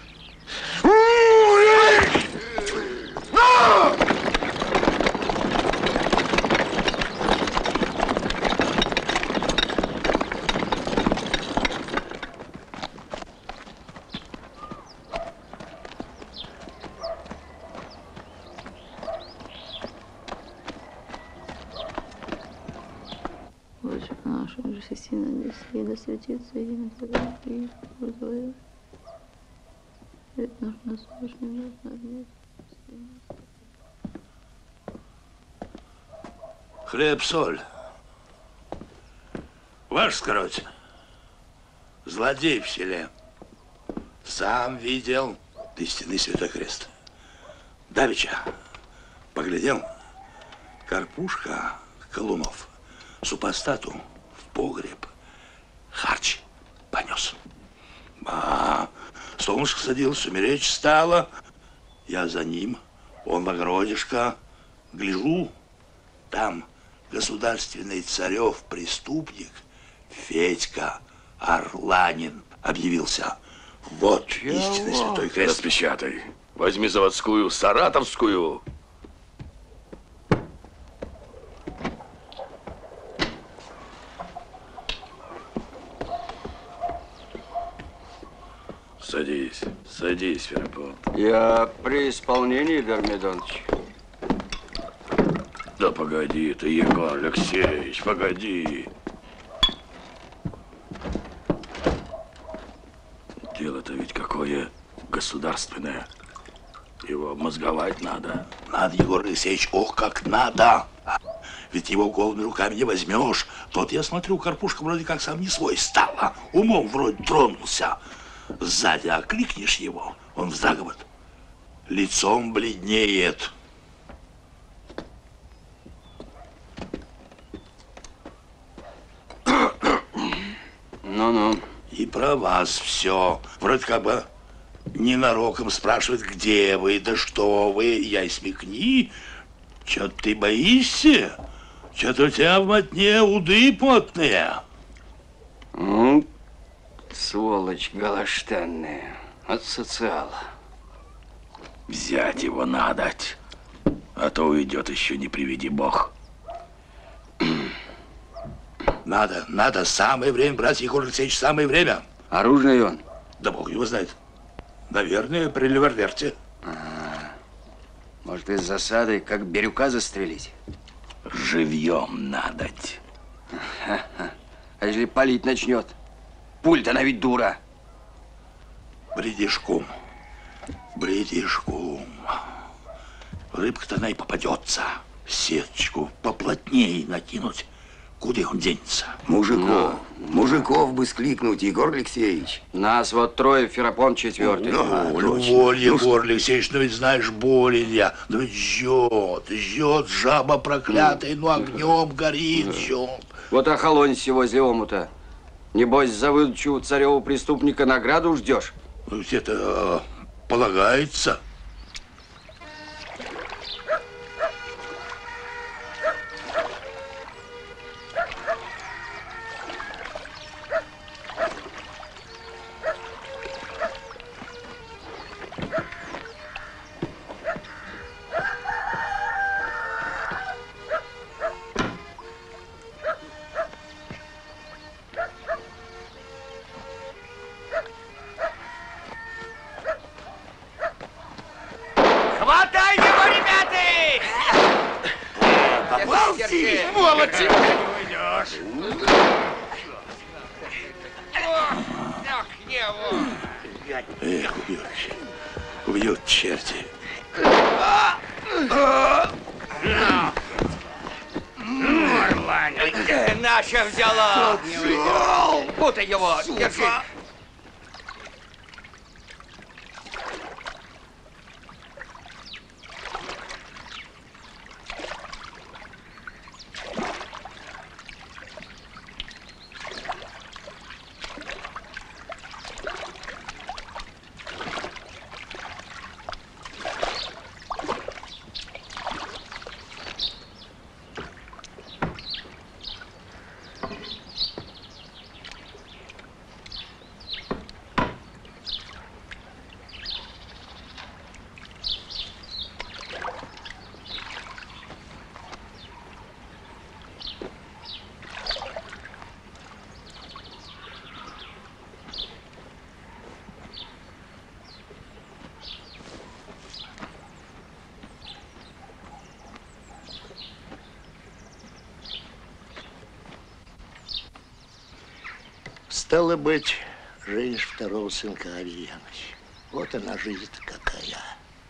Отче наш, же си на небеси, да святится имя Твое, и Твое Твое. Хлеб наш насущный, дай нам днесь. Хлеб, соль. Ваш скороть. Злодей в селе. Сам видел истинный Святой Крест. Давеча поглядел, Карпушка Колунов супостату в погреб харч понес. Солнышко садилось, умереть стало. Я за ним, он в огородишко, гляжу, там государственный царев преступник Федька Орланин объявился. Вот истинный Святой Крест. Распечатай. Возьми заводскую, саратовскую. Садись, Ферапонт. Я при исполнении, Дормидонович. Да погоди ты, Егор Алексеевич, погоди. Дело-то ведь какое государственное. Его мозговать надо. Надо, Егор Алексеевич, ох, как надо. Ведь его голыми руками не возьмешь. Тот, я смотрю, Карпушка вроде как сам не свой стал, а умом вроде тронулся. Сзади окликнешь его, он вздрагивает, лицом бледнеет. Ну-ну. И про вас все. Вроде как бы ненароком спрашивает, где вы, да что вы. Я и смекни. Че ты боишься? Че-то у тебя в мотне уды потные. Ну, сволочь голоштанная. От социала. Взять его надо, а то уйдет еще, не приведи бог. Надо. Самое время, брать, Егор Алексеевич, самое время. Оружный он? Да бог его знает. Наверное, при револьверте. Может, из засады, как Бирюка, застрелить? Живьем надо. А если палить начнет? Пуль-то она ведь дура. Бредишком. Рыбка-то она и попадется. Сеточку поплотнее накинуть. Куда он денется? Мужиков бы скликнуть, Егор Алексеевич. Нас вот трое, Ферапон четвертый. Воль, Егор Алексеевич, ну ведь знаешь, болен я. Ну ведь жжет, жаба проклятая, ну огнем горит, жжет. Вот охолонься возле омута. Небось, за выдачу царева преступника награду ждешь? Ну ведь это полагается. Хватай его, ребята! Попался! Молодцы! Эх, убьют черти. Наша взяла! Путай его! Держи! Стало быть, женишь второго сынка, Арий Яныч. Вот она жизнь-то какая.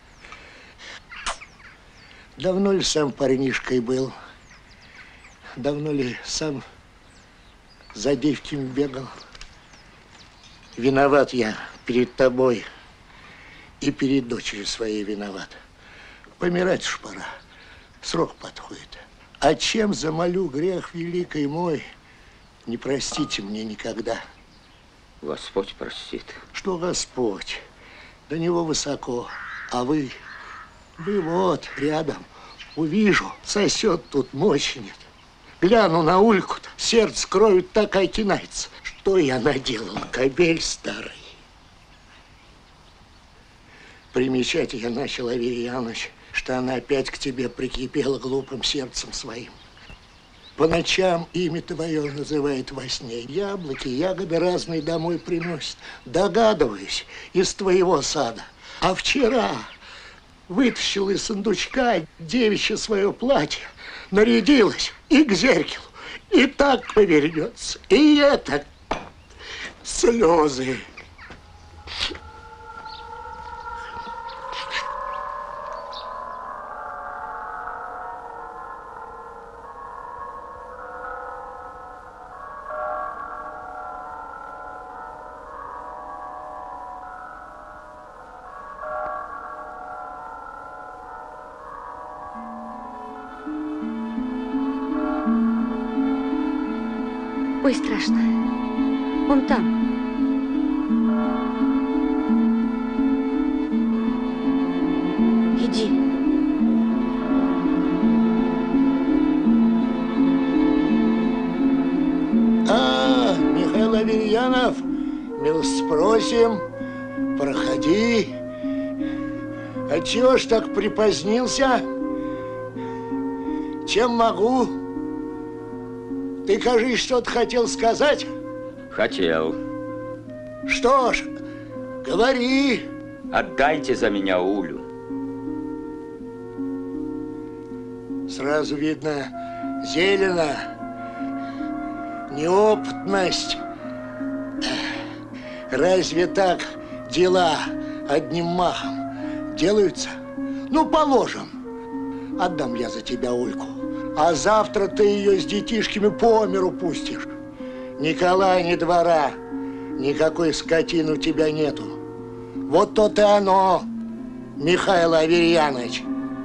Давно ли сам парнишкой был? Давно ли сам за девками бегал? Виноват я перед тобой и перед дочерью своей виноват. Помирать уж пора, срок подходит. А чем замолю грех великий мой, не простите мне никогда. Господь простит. Что Господь? До него высоко. А вы вот рядом. Увижу, сосет тут, мочи нет. Гляну на Ульку-то, сердце кровью так отинается. Что я наделал, кобель старый? Примечать я начал, Арий Яныч, что она опять к тебе прикипела глупым сердцем своим. По ночам имя твое называет во сне. Яблоки, ягоды разные домой приносит. Догадываюсь, из твоего сада. А вчера вытащил из сундучка девичье свое платье. нарядилась и к зеркалу, и так повернется, и это слезы. Ой, страшно. Он там. Иди. Михаил Аверьянов, милости просим, проходи. А чего ж так припозднился? Чем могу? Ты, кажись, что-то хотел сказать? Хотел. Что ж, говори. Отдайте за меня Улю. Сразу видно, зелено, неопытность. Разве так дела одним махом делаются? Ну, положим, отдам я за тебя Ульку. А завтра ты ее с детишками по миру пустишь. Николая, ни двора, никакой скотины у тебя нету. Вот то-то и оно, Михаил Аверьянович.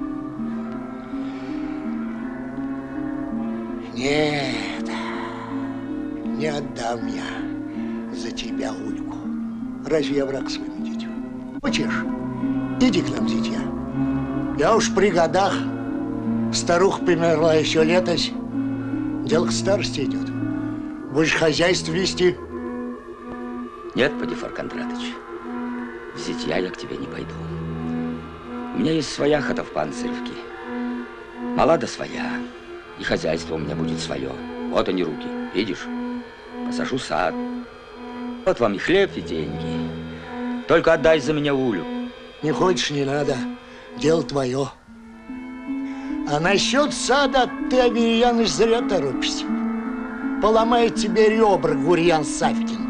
Нет, не отдам я за тебя Ульку. Разве я враг своим детям? Хочешь, иди к нам, зятья. Я уж при годах. Старуха померла еще летось. Дело к старости идет. Будешь хозяйство вести? Нет, Падифар Кондратыч, в зятья я к тебе не пойду. У меня есть своя хата в Панциревке. Мала да своя. И хозяйство у меня будет свое. Вот они руки, видишь? Посажу сад. Вот вам и хлеб, и деньги. Только отдай за меня Улю. Не хочешь, не надо. Дело твое. А насчет сада ты, Аверьяныч, зря торопишься. Поломает тебе ребра Гурьян Савкин.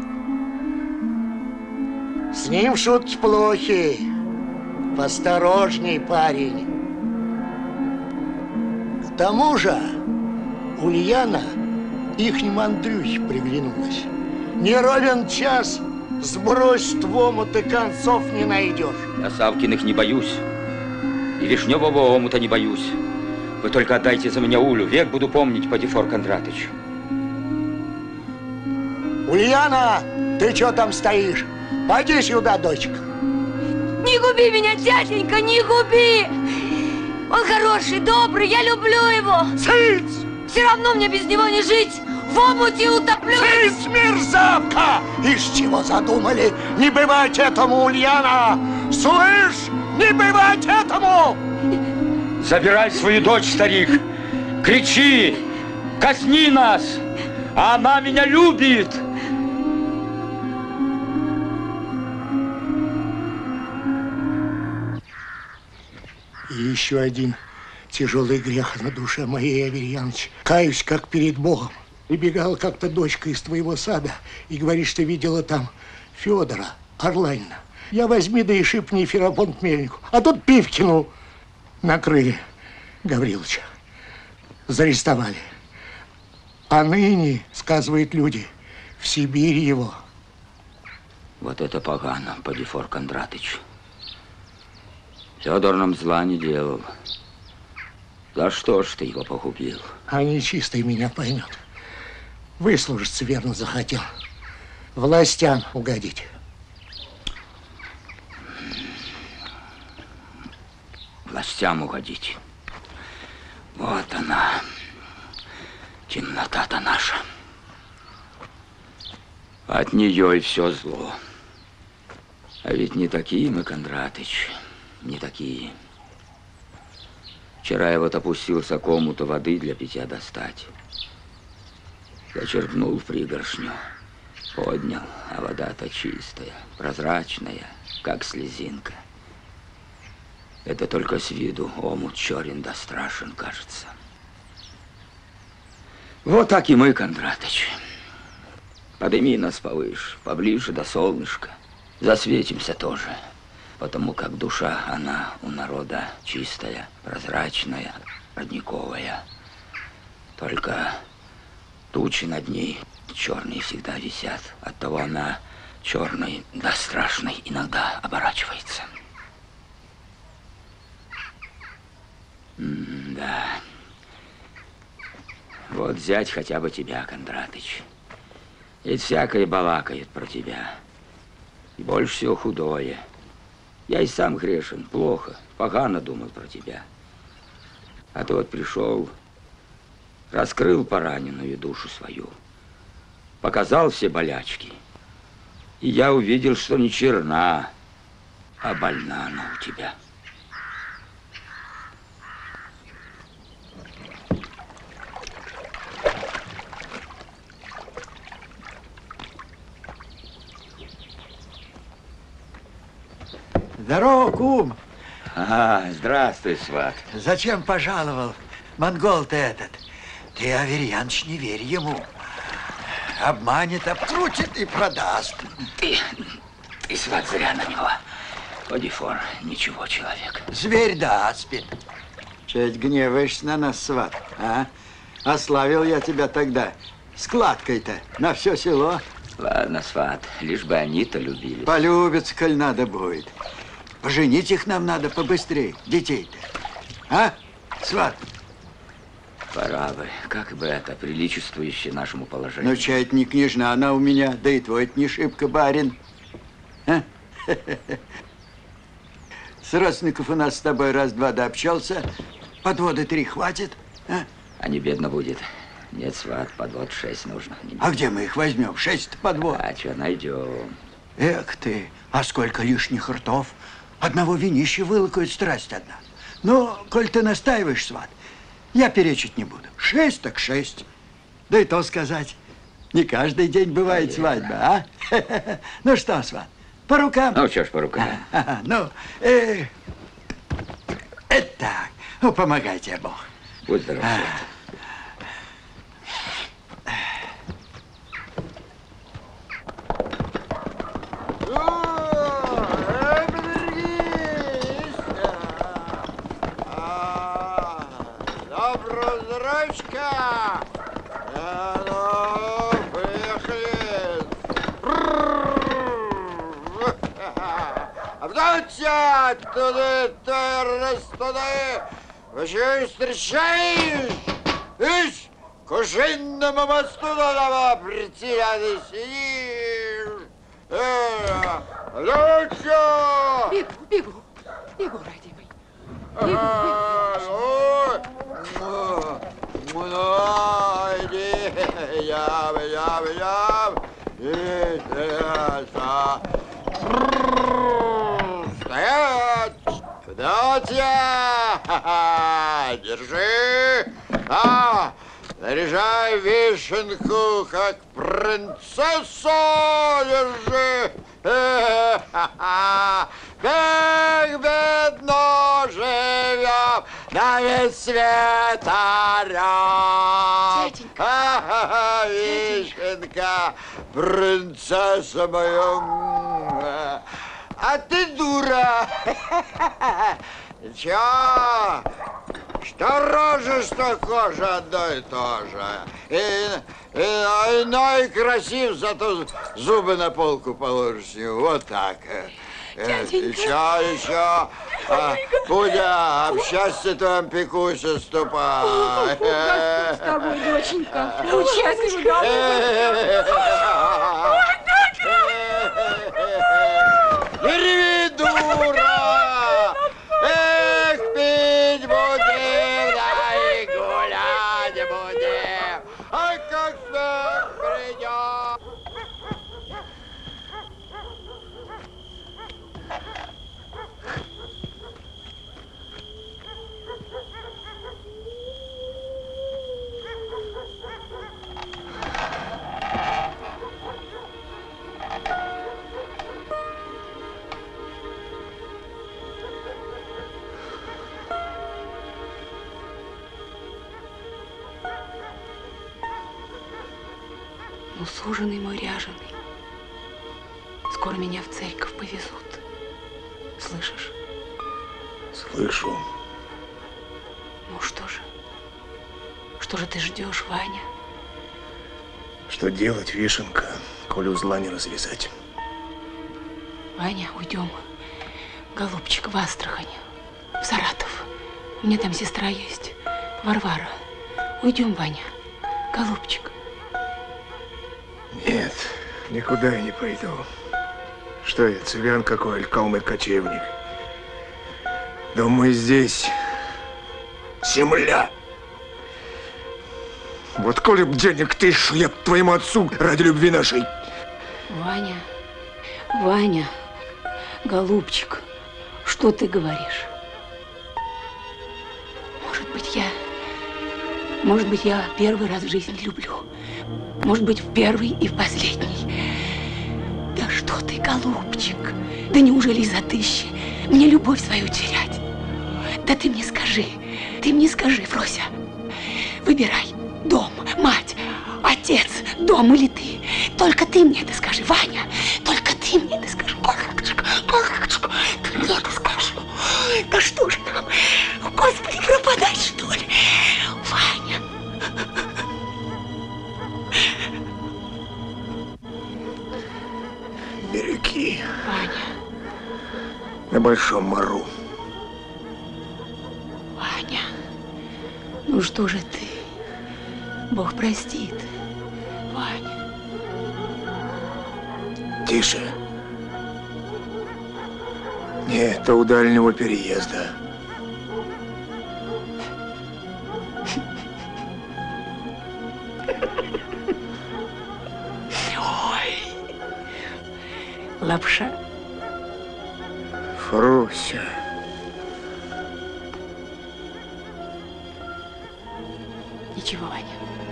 С ним шутки плохи. Посторожней, парень. К тому же Ульяна ихнему Андрюхе приглянулась. Не ровен час сбросит в омут, и концов не найдешь. Я Савкиных не боюсь. И Вишневого омута не боюсь. Вы только отдайте за меня Улю. Век буду помнить, Падифор Кондратыч. Ульяна, ты что там стоишь? Пойди сюда, дочка. Не губи меня, дяденька, не губи! Он хороший, добрый, я люблю его. Цыц! Все равно мне без него не жить. В омуте утоплю. Цыц, мерзавка! Из чего задумали? Не бывать этому, Ульяна! Слышь, не бывать этому! Забирай свою дочь, старик. Кричи, казни нас. Она меня любит. И еще один тяжелый грех на душе моей, Аверьяныч. Каюсь, как перед Богом. Прибегала как-то дочка из твоего сада и говорит, что видела там Федора Орланина. Я возьми, да и шипни Ферапонт мельнику. А тут Пивкину накрыли Гавриловича. Зарестовали. А ныне, сказывают люди, в Сибирь его. Вот это погано, Падифор Кондратыч. Федор нам зла не делал. За что ж ты его погубил? А нечистый меня поймет. Выслужиться верно захотел. Властям угодить. Властям угодить. Вот она, темнота-то наша. От нее и все зло. А ведь не такие мы, Кондратыч, не такие. Вчера я вот опустился к омуту воды для питья достать. Зачерпнул в пригоршню, поднял, а вода-то чистая, прозрачная, как слезинка. Это только с виду омут черен да страшен, кажется. Вот так и мы, Кондратыч. Подними нас повыше, поближе до солнышка. Засветимся тоже. Потому как душа, она у народа чистая, прозрачная, родниковая. Только тучи над ней черные всегда висят. Оттого она черной, да страшной иногда оборачивается. Да. Вот взять хотя бы тебя, Кондратыч. Ведь всякое балакает про тебя. И больше всего худое. Я и сам грешен, плохо, погано думал про тебя. А ты вот пришел, раскрыл пораненную душу свою, показал все болячки. И я увидел, что не черна, а больна она у тебя. Здорово, кум. Здравствуй, сват. Зачем пожаловал, монгол-то этот? Ты, Аверьяныч, не верь ему. Обманет, обкрутит и продаст. Ты, сват, зря на него. Подифор, ничего, человек. Зверь да аспид. Чуть гневаешься на нас, сват, а? Ославил я тебя тогда складкой-то на все село. Ладно, сват, лишь бы они-то любили. Полюбятся, коль надо будет. Поженить их нам надо побыстрее, детей-то. А, сват? Пора бы, как бы это, приличествующее нашему положению. Ну, чай не княжна она у меня, да и твой-то не шибко барин. А? С родственников у нас с тобой раз-два дообщался. Подводы 3 хватит, а? А не бедно будет. Нет, сват, подвод 6 нужно. А где мы их возьмем? 6 подвод. А что найдем? Эх ты, а сколько лишних ртов. Одного винища вылакает страсть одна. Ну, коль ты настаиваешь, сват, я перечить не буду. 6 так 6. Да и то сказать, не каждый день бывает свадьба, а? Ну что, сват, по рукам? Ну, что ж по рукам. Ну, это так. Ну, помогай тебе Бог. Будь здоров, сват. Доброзрачка! Ну, поехали! Обдаться! Туда, раз туда! Вообще встречаешь? Ишь, кушинному мосту надо прийти, а ты сидишь! Обдаться! Бегу, родимый. Стоять! Куда тебя? Держи! Наряжай вишенку, как принцессу, держи! Как бедно живем, на весь свет орем. Вишенка, принцесса моя. А ты дура. Чё? Что рожа, что кожа, одно и то же. Иной красив, зато зубы на полку положишь с него. Вот так. Еще. Будя, об счастье твоем пекуйся, ступай. Господь с тобой, доченька. Будь счастлив, Не реви, дура! Эх, пить будем, да и гулять будем. Ай, как снег придет. Полусуженый мой ряженый. Скоро меня в церковь повезут. Слышишь? Слышу. Ну что же? Что же ты ждешь, Ваня? Что делать, Вишенка, коли узла не развязать? Ваня, уйдем. Голубчик, в Астрахань, в Саратов. У меня там сестра есть, Варвара. Уйдем, Ваня. Голубчик. Нет, никуда я не пойду. Что я, цыган какой, или калмык-кочевник? Думаю, здесь земля. Вот коли б денег тысячу я б твоему отцу ради любви нашей. Ваня, Ваня, голубчик, что ты говоришь? Может быть, я первый раз в жизни люблю. Может быть, в первый и в последний. Да что ты, голубчик? Да неужели из-за тысячи мне любовь свою терять? Да ты мне скажи, Фрося. Выбирай дом, мать, отец, дом или ты. Только ты мне это скажи, Ваня. Только ты мне это скажи, голубчик, голубчик. Ты мне это скажи. Да что же нам, Господи, пропадать, что ли? Ваня. Береги. Ваня. На Большом Мару. Ваня, ну что же ты? Бог простит. Ваня. Тише. Нет, до дальнего переезда. Ой, лапша. Фрося. Ничего, Ваня.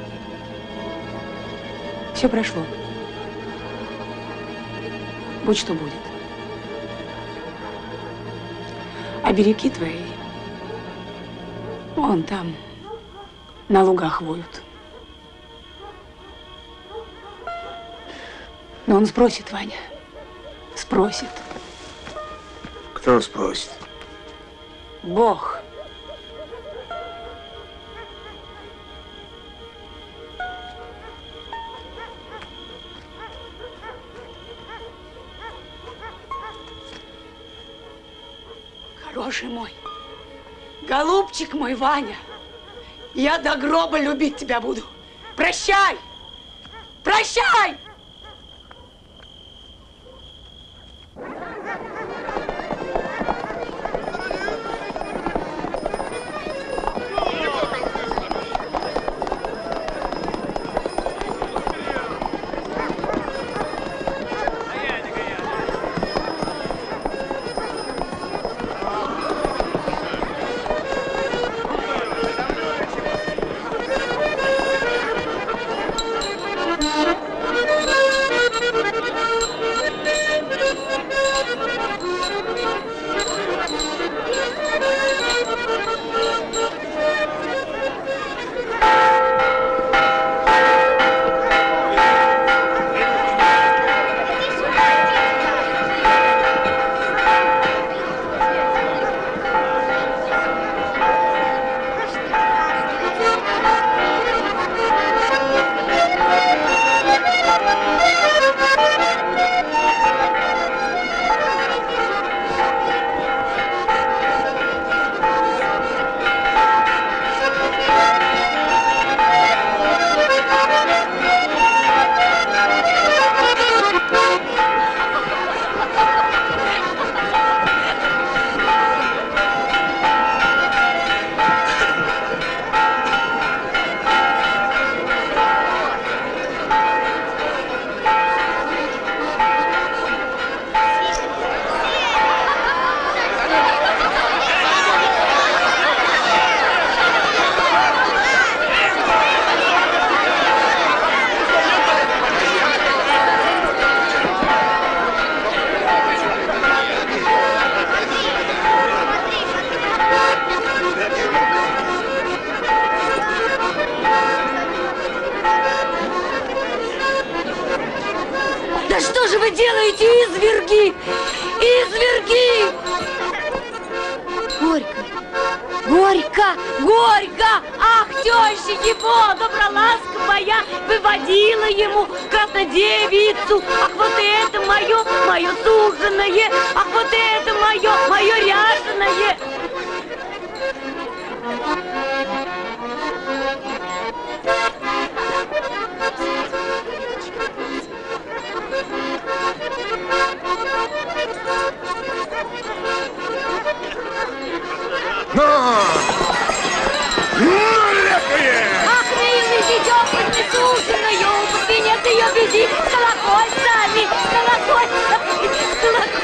Все прошло. Будь что будет. А береги твои, вон там, на лугах воют. Но он спросит, Ваня, спросит. Кто спросит? Бог. Хороший мой, голубчик мой, Ваня, я до гроба любить тебя буду. Прощай! Прощай! эти изверги! Изверги! Горько! Горько! Горько! Ах, теща его, доброласка моя, выводила ему краснодевицу. Ах, вот это мое, мое суженое! Ах, вот это мое ряженое! Ах, милый, идет под несуженную, под венец ее веди, с колокольцами, с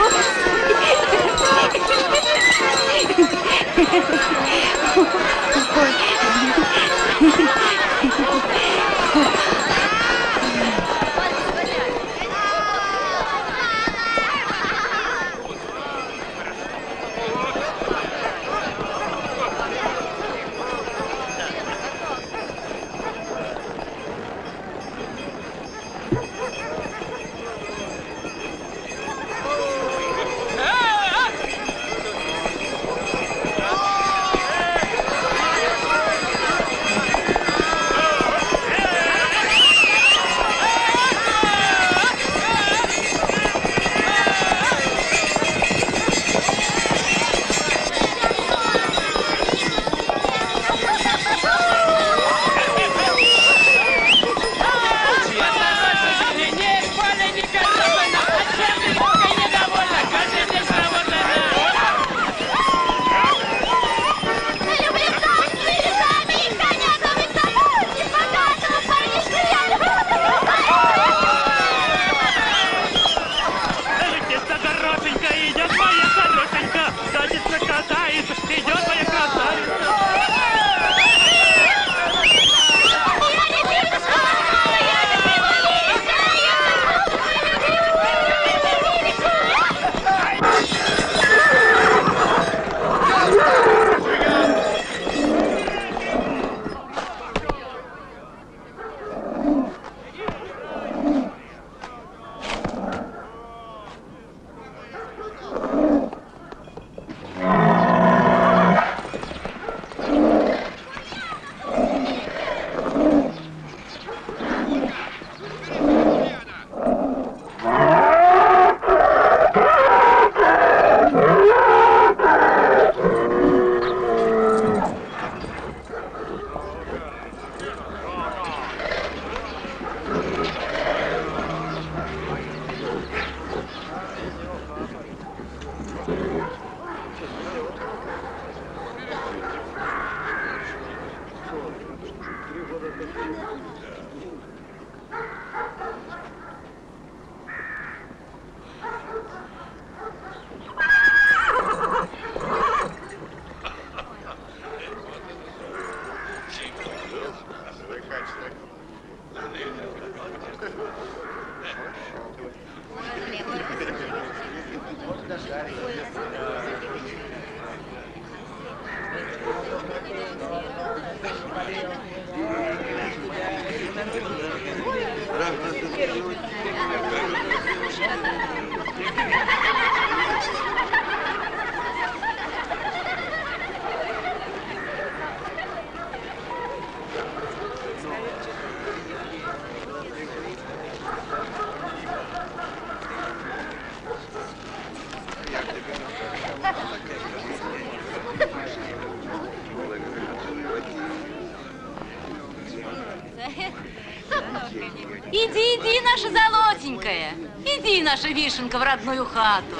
Иди, иди, наша золотенькая, иди, наша вишенка, в родную хату.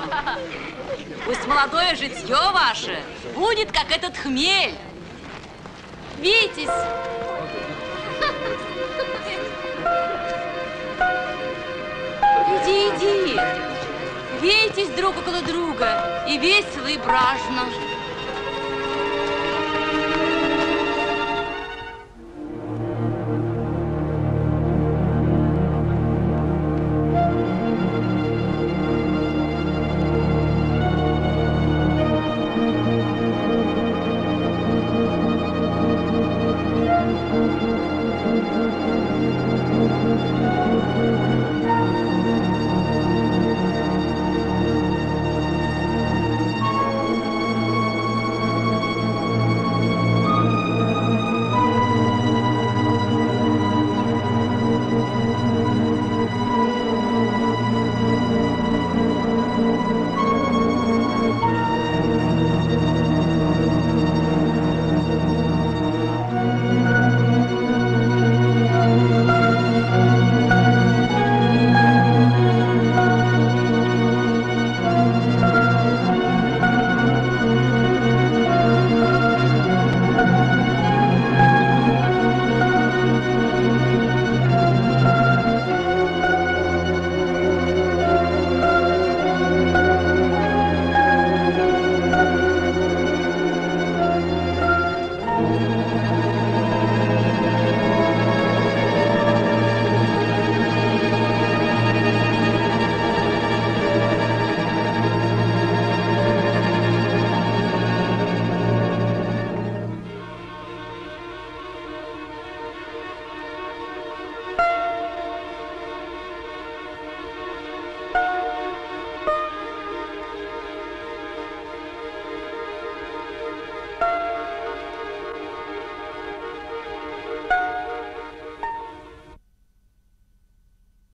Пусть молодое житье ваше будет, как этот хмель. Вейтесь. Иди, иди. Вейтесь друг около друга, и весело, и бражно.